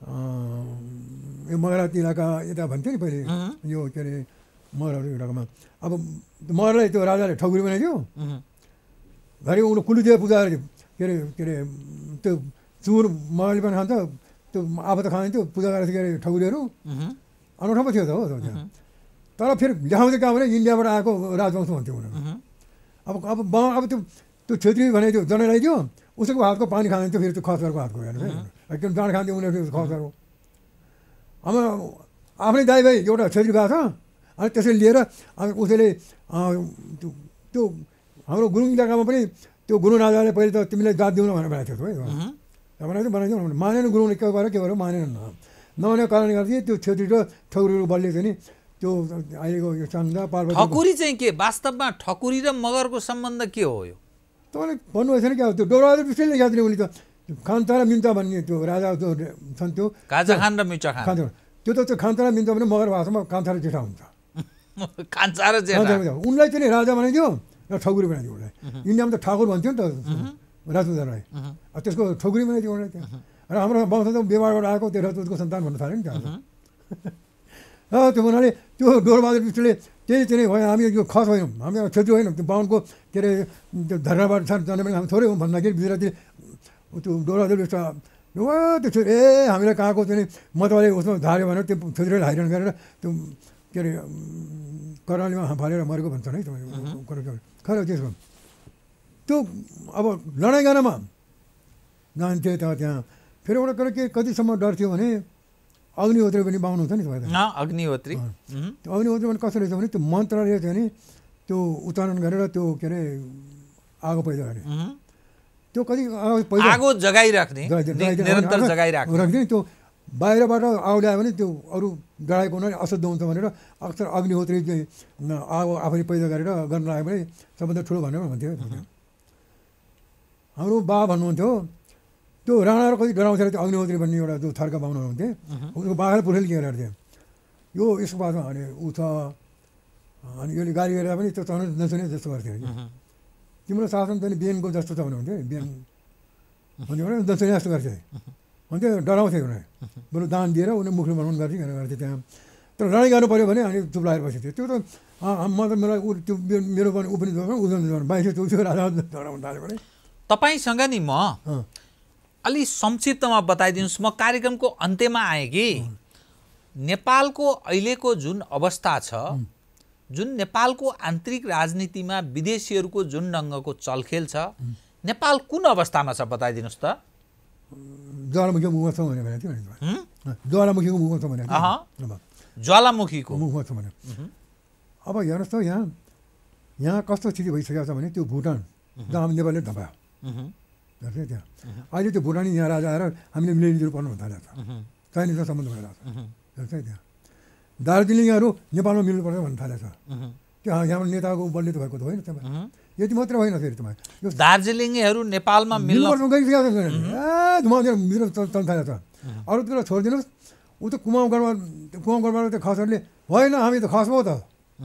यो मगराती इलाका यता भन्थ्यो नि पहिले यो के अरे मगरहरू इलाकामा अब मगरलाई त्यो राजाले ठगुरी बनाइदियो घरि उनीहरू कुलुदेव पूजा के अरे त्यो चुर मगरले पनि खान्छ त्यो आफू त खाँदैन त्यो पूजा गरेर के अरे ठगुरीहरू अनौठो पो थियो त हो त्यहाँ तर फेरि देखाउँदै कहाँ भने इन्डियाबाट आएको राजवंश भन्थ्यो उनीहरू अब त्यो छेत्री बनाइदियो जनै लगाइदियो उसको हातको पानी खाँदैन फेरि त्यो खसहरूको हातको हेर्नु एकदम जाँड खान्थ्यो उनीहरू खसहरू अब आफ्नै दाइ भाइ एउटा छेत्री भएको छ अनि त्यसरी लिएर अनि उसैले त्यो हाम्रो गुरुङ इलाकामा पनि त्यो गुरुङ राजाले पहिले त तिमीलाई जात दिउन भनेर भनेको थियो है बनाइदिउँ भने मानेन गुरुङले के गर्यो मानेन नमानेको कारणले गर्दा त्यो छेत्री र ठकुरीको बलले चाहिँ नि त्यो अहिलेको यो चाङ्दा पार्वती ठकुरी चाहिँ के वास्तवमा ठकुरी र मगरको सम्बन्ध के हो यो तपाईँले भन्नुभएको छैन क्या त्यो डोराबहादुर विष्टले याद उनले त खान्ता र मिन्ता भन्ने त्यो राजा जो छन् त्यो काजा खान र मिचा खान त्यो त त्यो खान्ता र मिन्ता भने मगर भाषामा कान्छा र जेठा हुन्छ कान्छा र जेठा उनलाई चाहिँ राजा बनाइदियो र ठकुरी बनाइदियो उसलाई इन्डियामा त ठाकुर भन्थ्यो नि त राजपूतलाई त्यसको ठकुरी बनाइदियो उसलाई त्यहाँ र हाम्रो वंश त बेवारबाट आएको त्यो राजपूतको सन्तान भन्न थाल्यो नि त्यहाँ र त्यो हुनाले त्यो डोरबहादुर विष्टले त्यही चाहिँ भयो हामी यो खस होइनौँ हामी छेत्री होइनौँ त्यो बाहुनको के अरे त्यो धर्नाबाट जाने पनि हामी थोरै हौँ भन्दाखेरि गुजराती त्यो डोरबहादुर विष्ट त्यो ए हामीलाई कहाँको चाहिँ मतवाले उसमा धार्यो भनेर त्यो छोरीलाई हाइरन गरेर त्यो के अरे कर्णालीमा फालेर मरेको भन्छन् है तपाईँको खै त्यसको त्यो अब लडाइँ गर्नमा जान्थे त्यहाँ फेरि एउटा कुरा के कतिसम्म डर थियो भने अग्निहोत्री पनि पाउनुहुन्छ नि तपाईँ अग्निहोत्री त्यो अग्निहोत्री पनि कसो रहेछ भने त्यो मन्त्रालय चाहिँ नि त्यो उच्चारण गरेर त्यो के अरे आगो पैदा गर्ने त्यो कति आगो जगाइराख्ने निरन्तर जगाइराख्ने त्यो बाहिरबाट आगो ल्यायो भने त्यो अरू डराएको हुनाले अशुद्ध हुन्छ भनेर अक्सर अग्निहोत्री चाहिँ आगो आफैले पैदा गरेर गर्न लाग्यो भने सबभन्दा ठुलो भनेर भन्थ्यो हाम्रो बा भन्नुहुन्थ्यो त्यो राणाहरू कति डराउँछ त्यो अग्निहोत्री भन्ने एउटा जो थर्का बाहुन हुनुहुन्थ्यो उसको बाख्रा पुर्खेल के गरेर थियो यो यसको बादमा भने ऊ छ अनि यसले गाली गरेर पनि त्यो चल्न नसुने जस्तो गर्थ्यो तिम्रो शासन पनि बिहानको जस्तो छ भन्नुहुन्थ्यो बिहान भन्यो भने नसुने जस्तो गर्थ्यो अन्त डराउँथ्यो उनीहरू बरु दान दिएर उनीहरू मुखले बनाउनु गर्थ्यो त्यहाँ तर लडाइँ गर्नु पऱ्यो भने अनि चुप लागेर बसेको थियो त्यो त म त मलाई त्यो मेरो पनि ऊ पनि उब्जन बाइस चौथो राजा डराउनु थाल्यो भने तपाईँसँग नि म अलि संक्षिप्तमा बताइदिनुहोस् म कार्यक्रमको अन्त्यमा आएँ कि नेपालको अहिलेको जुन अवस्था छ जुन नेपालको आन्तरिक राजनीतिमा विदेशीहरूको जुन ढङ्गको चलखेल छ नेपाल कुन अवस्थामा छ बताइदिनुहोस् त ज्वालामुखीको मुखमा छ भने ज्वालामुखीको मुखमा छ भने ज्वालामुखीको मुखमा छ भने अब हेर्नुहोस् त यहाँ कस्तो स्थिति भइसकेको छ भने त्यो भुटान जहाँ नेपालले धपायो त्यहाँ अहिले त्यो भुटानी यहाँ राजा आएर हामीले मिलेर पर्नु थालेको छ चाइनिजसँग सम्बन्ध भइरहेको छ त्यहाँ दार्जिलिङहरू नेपालमा मिल्नुपर्छ भन्नु थालेको छ त्यो यहाँ नेताको बलियो भएको त होइन तपाईँ यति मात्रै होइन फेरि तपाईँ यो दार्जिलिङहरू नेपालमा मिल्नुपर्छ गइसकेको छ मेरो चल्न थालेको छ अरू कुरा छोडिदिनुहोस् ऊ त कुमाउँगढबाट त्यो खसहरूले होइन हामी त खस भयो त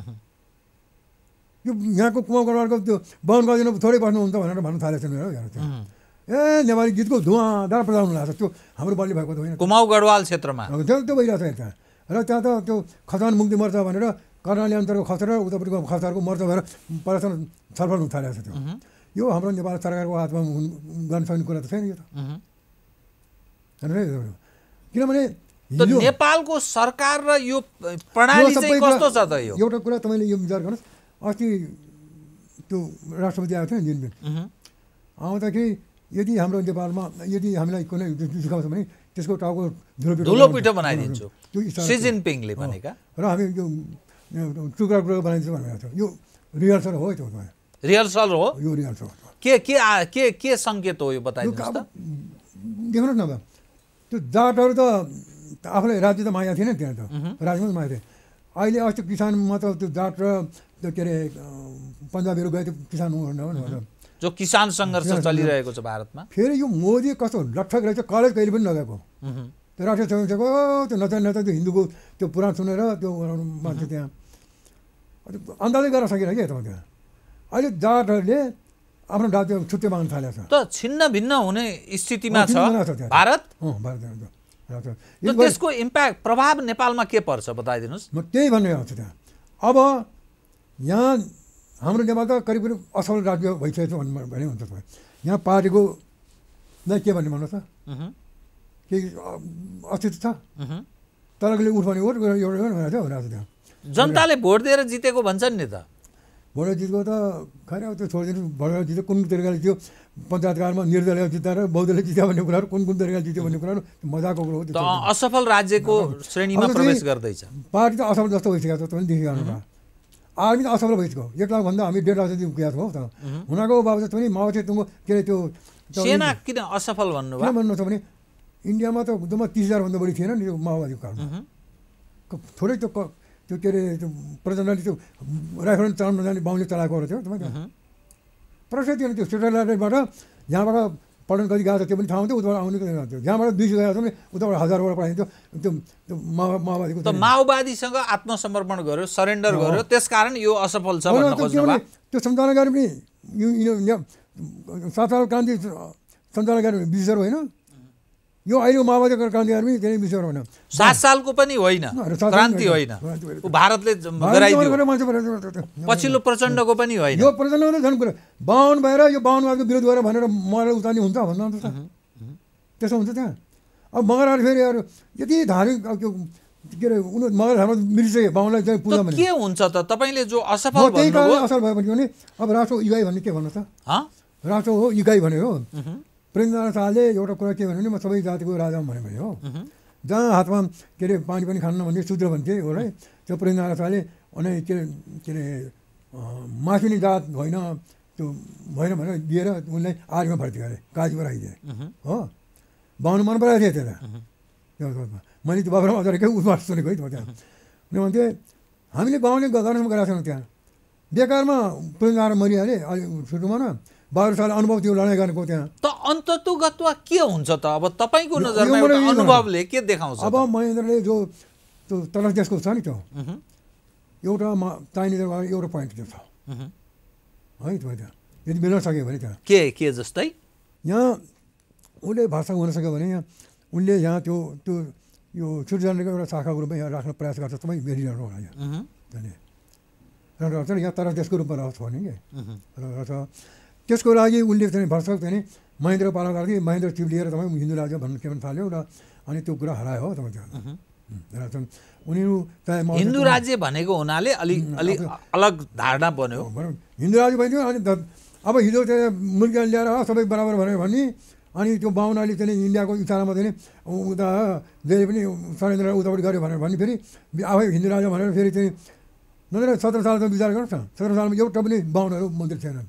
यो यहाँको कुमाउँगढको त्यो बहन गरिदिनु थोरै बस्नुहुन्छ भनेर भन्नु थालेको छ मेरो ए नेपाली गीतको धुवाँधार बजाउनु लाग्छ त्यो हाम्रो बलि भएको त होइन कुमाउ गढवाल क्षेत्रमा त्यो भइरहेको छ त्यहाँ र त्यहाँ त त्यो खसान मुक्ति मोर्चा भनेर कर्णाली अन्तर्गत खसेर उतापट्टिको खसारको मोर्चा भएर प्रशासन छलफल हुन थालेको छ त्यो यो हाम्रो नेपाल सरकारको हातमा गर्न सक्ने कुरा त छैन यो त किनभने नेपालको सरकार र यो प्रणाली चाहिँ कस्तो छ त यो एउटा कुरा तपाईँले यो विचार गर्नुहोस् अस्ति त्यो राष्ट्रपति आएको थियो नि आउँदाखेरि यदि हाम्रो नेपालमा यदि हामीलाई कुनै सिकाउँछ भने त्यसको टाउको धुलो पिठो बनाइदिन्छु सी जिनपिङले भनेका र हामी यो टुक्रा टुक्रा बनाइदिन्छु भनेको छ यो रिहर्सल हो त्यो रिहर्सल हो यो रिहर्सल हो के सङ्केत हो यो बताइदिनुहोस् त देख्नुहोस् न अब त्यो जाटहरू त आफूलाई राज्य त माया थिएन त्यहाँ त राज्यमा माया थिए अहिले अस्ति किसानमा त त्यो जाट र त्यो के अरे पन्जाबीहरू गए त्यो किसान हुनुहुन्न जो किसान सङ्घर्ष चलिरहेको छ भारतमा फेरि यो मोदी कस्तो लट्ठक रहेछ कलेज कहिले पनि नगएको त्यो राष्ट्रिय स्वयंसेवकको त्यो नचाहिँ त्यो हिन्दूको त्यो पुराण सुनेर त्यो मान्छे त्यहाँ अन्दाजै गर्न सकिरहेको क्या तपाईँ त्यहाँ अहिले जाटहरूले आफ्नो राज्य छुट्टै माग्न थालेको छ त छिन्न भिन्न हुने स्थितिमा छ भारत त्यसको इम्प्याक्ट प्रभाव नेपालमा के पर्छ बताइदिनुहोस् म त्यही भन्ने आउँछु त्यहाँ अब यहाँ हाम्रो नेपाल त करिब करिब असफल राज्य भइसकेको छ भने हुन्छ तपाईँ यहाँ पार्टीको नै के भन्ने भन्नुहोस् त केही अस्तित्व छ तरले उठाउने भोट एउटा भनेको थियो भनेको त्यहाँ जनताले भोट दिएर जितेको भन्छन् नि त भोट जितेको त खै अब त्यो छोडिदिनु भोट जित्यो कुन तरिकाले जित्यो पञ्चायतकारमा निर्दलीय जिताएर बौद्धले जित्यो भन्ने कुराहरू कुन तरिकाले जित्यो भन्ने कुराहरू मजाको कुरो हो असफल राज्यको श्रेणीमा प्रवेश गर्दैछ पार्टी त असफल जस्तो भइसकेको छ तपाईँले देखिरहनु भयो आर्मी त असफल भइसक्यो 1 लाखभन्दा हामी 1.5 लाख जति पुगेको छौँ त हुनाको बावजुद पनि माओ सेतुङको के अरे त्यो सेना किन असफल भन्नुभयो किन भन्नु छ भने इन्डियामा त जम्मा 30,000 भन्दा बढी थिएन नि यो माओवादीको कारणमा थोरै त्यो के अरे त्यो प्रचण्डले त्यो राइफल चलाउन नजाने बाहुनले चलाएको थियो तपाईँ प्रश्न थिएन त्यो सेटेलाइटबाट यहाँबाट पल्टन कति गएको छ त्यो पनि थाहा हुन्थ्यो उताबाट आउने थियो जहाँबाट 200 गएको छ भने उताबाट 1000बाट पठाइन्थ्यो त्यो माओवादीको त माओवादीसँग आत्मसमर्पण गर्यो सरेन्डर गर्यो त्यसकारण यो असफल छ भन्न खोज्नुभयो त्यो सञ्चालनकारी पनि यो 7 साल क्रान्ति सञ्चालनकारी विशेष होइन यो अहिले माओवादीको क्रान्तिकारी पनि धेरै विशेष होइन 7 सालको पनि होइन क्रान्ति होइन भारतले गराइदियो पछिल्लो प्रचण्डको पनि होइन यो प्रचण्डको झन् कुरा 52 भएर यो 52वादको विरोध गरेर भनेर मरेर उतार्ने हुन्छ भन्नु त त्यसो हुन्छ त्यहाँ। अब मगरहरू फेरि अरू यति धार्मिक के अरे उनीहरू मगर धर्म मिलिसक्यो बाहुनलाई चाहिँ पूजा भने के हुन्छ त तपाईँले जो असफल त्यही भन्नुभयो कारण असफल भयो भने अब राष्ट्र इकाइ भन्ने के भन्नु त राष्ट्र हो इकाइ भन्यो हो प्रेमनारायण शाहले एउटा कुरा के भन्यो भने म सबै जातिको राजा भने भने हो जहाँ हातमा के अरे पानी पनि खान्न भन्ने शूद्र भन्थे हो है त्यो प्रेमनारायण शाहले अनि के अरे माथिनी जात होइन त्यो भएन भनेर दिएर उनलाई आर्मीमा भर्ती गरे काजीमा राखिदिए हो बाहुन मन पराएको थिएँ त्यसलाई मैले त्यो बाबामा गरेको उसबाट सुनेको है त्यहाँ उनी भन्थे हामीले बाहुनले गर्नसम्म गराएको छैनौँ त्यहाँ बेकारमा प्रेमनारायण मरिहाले अलि सुरुमा न 12 साल अनुभव त्यो लडाइँ गरेको त्यहाँ त अन्ततोगत्वा के हुन्छ त अब तपाईँको नजरमा एउटा अनुभवले के देखाउँछ अब महेन्द्रले जो त्यो तल देशको छ नि त्यो एउटा चाहिने एउटा पोइन्ट त्यो छ है त्यो त्यहाँ यदि मिल्न सक्यो भने त्यहाँ के जस्तै यहाँ उसले भाषा हुन सक्यो भने यहाँ उनले यहाँ त्यो त्यो यो स्विजरल्यान्डको एउटा शाखाको रूपमा यहाँ राख्न प्रयास गर्छ तपाईँ बेरिरहनु होला यहाँ जाने र चाहिँ यहाँ तर देशको रूपमा रहोस् भने कि र त्यसको लागि उनले चाहिँ भर्सक चाहिँ महेन्द्र पालन गर्दै महेन्द्र चिफ लिएर तपाईँ हिन्दू राज्य भन्नु के भन्न थाल्यो र अनि त्यो कुरा हरायो हो तपाईँ त्यो उनीहरू चाहे हिन्दू राज्य भनेको हुनाले अलि अलग धारणा बन्यो हिन्दू राज्य भइदियो अनि अब हिजो चाहिँ मुल्क ल्याएर सबै बराबर भनेर भन्ने अनि त्यो बाहुनाले चाहिँ इन्डियाको इसारामा चाहिँ उता जहिले पनि षड्यन्त्र उतापट्टि गऱ्यो भनेर भन्ने फेरि आफै हिन्दू राज्य भनेर फेरि चाहिँ नत्र 17 सालमा विचार गर्नुहोस् न 17 सालमा एउटा पनि बाहुनहरू मन्दिर थिएनन्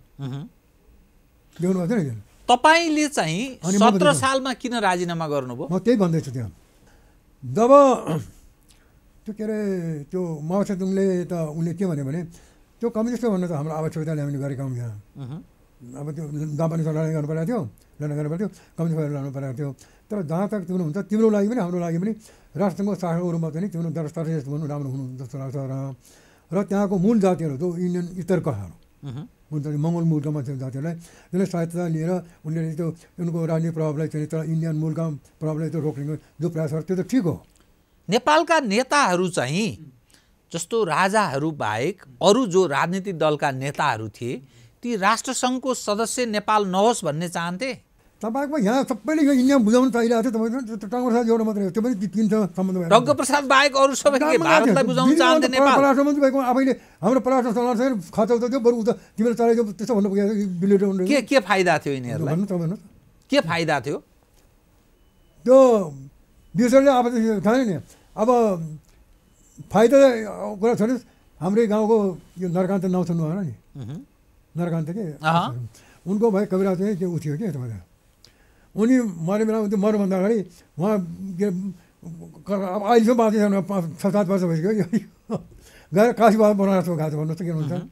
देख्नु भएको छैन तपाईँले चाहिँ 17 सालमा किन राजीनामा गर्नुभयो म त्यही भन्दैछु त्यहाँ जब त्यो के अरे त्यो माओ सेतुङले त उनले के भन्यो भने त्यो कम्युनिस्ट भन्नु त हाम्रो आवश्यकताले हामीले गरेका हौँ यहाँ अब त्यो जापानीसँग लडाइँ गर्नु परेको थियो लडाइँ गर्नु पर्थ्यो कम्युनिस्ट भएर लड्नु परेको थियो तर जहाँ तक तिम्रो हुन्छ तिम्रो लागि पनि हाम्रो लागि पनि राष्ट्रको शाखाको रूपमा चाहिँ तिम्रो दरस्तार भन्नु राम्रो हुनु जस्तो लाग्छ र त्यहाँको मूल जातिहरू जो इन्डियन इतरकाहरू हुन्छ मङ्गोल मूलका मान्छे जातिहरूलाई त्यसले सहायता लिएर उनले त्यो उनको राजनीतिक प्रभावलाई चाहिँ तर इन्डियन मूलका प्रभावलाई त्यो रोक्ने जो प्रयास गर्छ त्यो त ठिक हो नेपालका नेताहरू चाहिँ जस्तो राजाहरू बाहेक अरू जो राजनीतिक दलका नेताहरू थिए ती राष्ट्रसङ्घको सदस्य नेपाल नहोस् भन्ने चाहन्थे तपाईँको यहाँ सबैले यो इन्डिया बुझाउनु चाहिरहेको थियो तपाईँको टङ्कप्रसाद एउटा मात्रै हो त्यो पनि तिनसँग सम्बन्ध भयो टङ्कप्रसाद बाहेक अरू सबैले भारतलाई बुझाउन चाहन्थे नेपाल परराष्ट्र मन्त्री भएको आफैले हाम्रो परराष्ट्र सल्लाह खर्च थियो बरु उता तिमीले चलाइदियो त्यस्तो भन्नु पुगेको के फाइदा थियो यिनीहरूलाई भन्नु तपाईँ के फाइदा थियो त्यो विषयले अब थाहा नि अब फाइदा कुरा छोड्नुहोस् हाम्रै गाउँको यो नरकान्त नाउँ सुन्नु भएन नि नरकान्त के उनको भाइ कविराज चाहिँ त्यो उठ्यो के तपाईँ उनी मरे बेला त्यो मर्नुभन्दा अगाडि उहाँ के अब अहिलेसम्म बाँच्दै छैन 6-7 वर्ष भइसक्यो गएर काशी बाबा बनाएर गएको भन्नुहोस् त के हुन्छ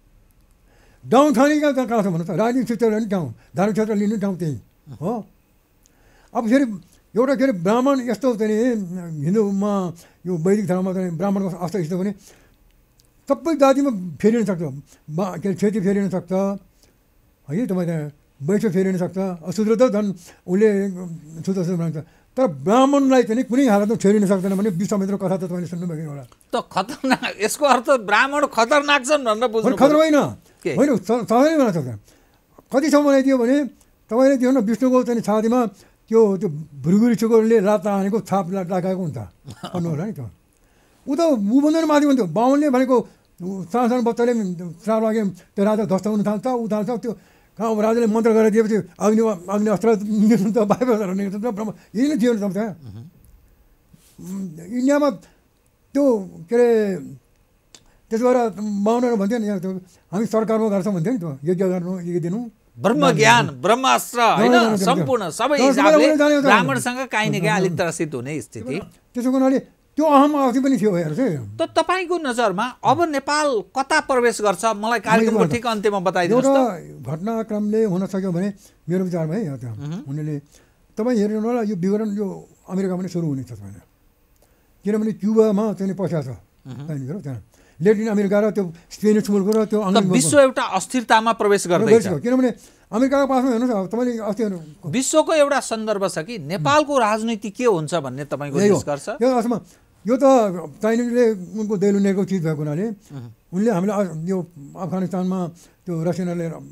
डाउन छ नि कहाँ कहाँ छ भन्नुहोस् त राजनीतिक क्षेत्र पनि ठाउँ धार्मिक क्षेत्र लिने ठाउँ त्यही हो अब फेरि एउटा के अरे ब्राह्मण यस्तो चाहिँ हिन्दूमा यो वैदिक धर्ममा चाहिँ ब्राह्मणको अवस्था यस्तो भने सबै जातिमा फेरिन सक्छ के अरे क्षति फेरिन सक्छ है तपाईँ त्यहाँ वैश्य फेरिन सक्छ अशुद्र त झन् उसले शुद्ध मान्छ तर ब्राह्मणलाई चाहिँ कुनै हालतमा फेरिन सक्दैन भने विश्वामित्र कथा त तपाईँले सुन्नुभएको होला त खतरनाक यसको अर्थ ब्राह्मण खतरनाक छन् भनेर बुझ्नु खतर होइन होइन सहजै भन्न सक्छ कतिसम्म बनाइदियो भने तपाईँले त्यो विष्णुको चाहिँ छातीमा त्यो भुरगुरी चोकरले रात हानेको छाप लगाएको हुन्छ भन्नु होला नि त्यो ऊ त ऊ भन्दैन माथि भन्थ्यो बाहुनले भनेको सानो सानो बच्चाले श्राप लाग्यो त्यो राजा ध्वस्त हुन थाल्छ ऊ थाल्छ त्यो कहाँ राजाले मन्त्र गरेर दिएपछि अग्नि अस्त्र त बाहिर यही नै थियो नि त्यहाँ इन्डियामा त्यो के अरे त्यसो भएर बाहुनहरू भन्थ्यो नि त्यो हामी सरकारमा गर्छौँ भन्थ्यो नि त्यो यज्ञ गर्नु यज्ञ दिनु ब्रह्म ज्ञान ब्रह्मास्त्र होइन सम्पूर्ण सबै हिसाबले ब्राह्मणसँग काहीँ न काहीँ अलिक त्रसित हुने स्थिति त्यसो हुनाले त्यो अहम अवधि पनि थियो हेर्नु चाहिँ त तपाईँको नजरमा अब नेपाल कता प्रवेश गर्छ मलाई कार्यक्रमको ठिक अन्त्यमा बताइदिनुहोस् एउटा घटनाक्रमले हुन सक्यो भने मेरो विचारमा है त्यहाँ उनीहरूले तपाईँ हेर्नु होला यो विवरण यो अमेरिकामा पनि सुरु हुनेछ तपाईँले किनभने क्युबामा चाहिँ पैसा छ त्यहाँनिर त्यहाँ ल्याटिन अमेरिका र त्यो स्पेनिस मुलुक र त्यो विश्व एउटा अस्थिरतामा प्रवेश गर्दैछ किनभने अमेरिकाको पासमा हेर्नुहोस् तपाईँले अस्ति विश्वको एउटा सन्दर्भ छ कि नेपालको राजनीति के हुन्छ भन्ने तपाईँको निष्कर्ष यो अर्थमा यो त चाइनिजले उनको दैलुनेको चिज भएको हुनाले उनले हामीलाई यो अफगानिस्तानमा त्यो रसियाले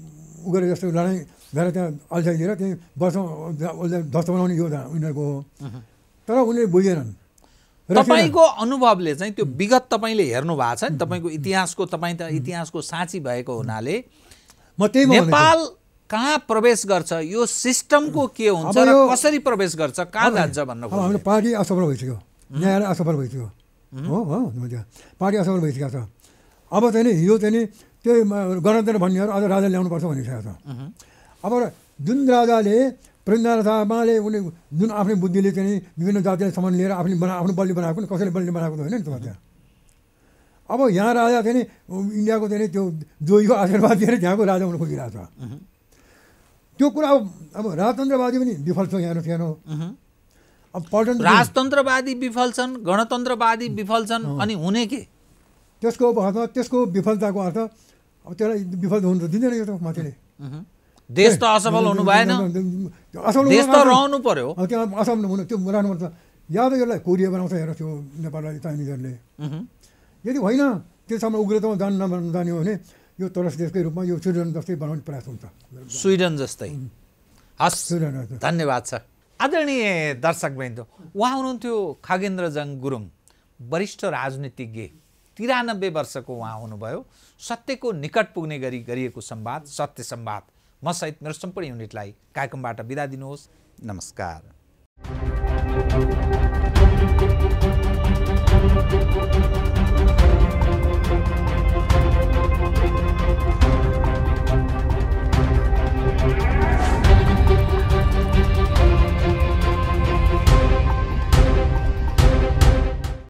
उ गरे जस्तो लडाइँ गरेर त्यहाँ अल्झाइदिएर त्यही वर्षौँ उसले ध्वस्त बनाउने यो उनीहरूको हो। तर उनीहरूले बुझेनन्। तपाईँको अनुभवले चाहिँ त्यो विगत तपाईँले हेर्नु भएको छ नि, तपाईँको इतिहासको, तपाईँ त इतिहासको साँची भएको हुनाले म त्यही नेपाल कहाँ प्रवेश गर्छ, यो सिस्टमको के हुन्छ र कसरी प्रवेश गर्छ, कहाँ जान्छ भन्नु अब हाम्रो पार्टी असफल भइसक्यो, न्यायालय असफल भइसक्यो हो पार्टी असफल भइसकेको छ। अब चाहिँ नि यो चाहिँ नि त्यही गणतन्त्र भन्नेहरू अझ राजा ल्याउनुपर्छ भनिसकेको छ। अब जुन राजाले पृथ्वीनारायणले उनी जुन आफ्नै बुद्धिले चाहिँ विभिन्न जातिलाई सम्मान लिएर आफ्नो बलि बनाएको नि, कसैले बलि बनाएको त होइन नि त्यहाँ। अब यहाँ राजा चाहिँ नि इन्डियाको चाहिँ त्यो जोईको आशीर्वाद दिएर त्यहाँको राजा हुन खोजिरहेको छ। त्यो कुरा अब राजतन्त्रवादी पनि विफल छ यहाँ थिएन। अब पर्यटन राजतन्त्रवादी विफल छन्, गणतन्त्रवादी विफल छन्, अनि हुने के त्यसको अर्थ, त्यसको विफलताको अर्थ अब त्यसलाई विफल हुनु त दिँदैन यो त माथिले। देश त असफल हुनु भएन, देश त रहनु पर्यो। त्यहाँ असफल हुनु त्यो रहनुपर्छ। या त यसलाई कोरिया बनाउँछ हेर त्यो नेपाललाई चाइनिजहरूले। यदि होइन त्यसम्म उग्रतामा जाने हो भने यो तरस देशकै रूपमा यो स्विडेन जस्तै बनाउने प्रयास हुन्छ। स्विडेन जस्तै। हस्, धन्यवाद छ। आदरणीय दर्शकवृन्द, उहाँ हुनुहुन्थ्यो खगेन्द्रजङ गुरुङ, वरिष्ठ राजनीतिज्ञ, 93 वर्षको उहाँ हुनुभयो। सत्यको निकट पुग्ने गरी गरिएको संवाद सत्य संवाद म सहित मेरो सम्पूर्ण युनिटलाई कार्यक्रमबाट बिदा दिनुहोस्। नमस्कार।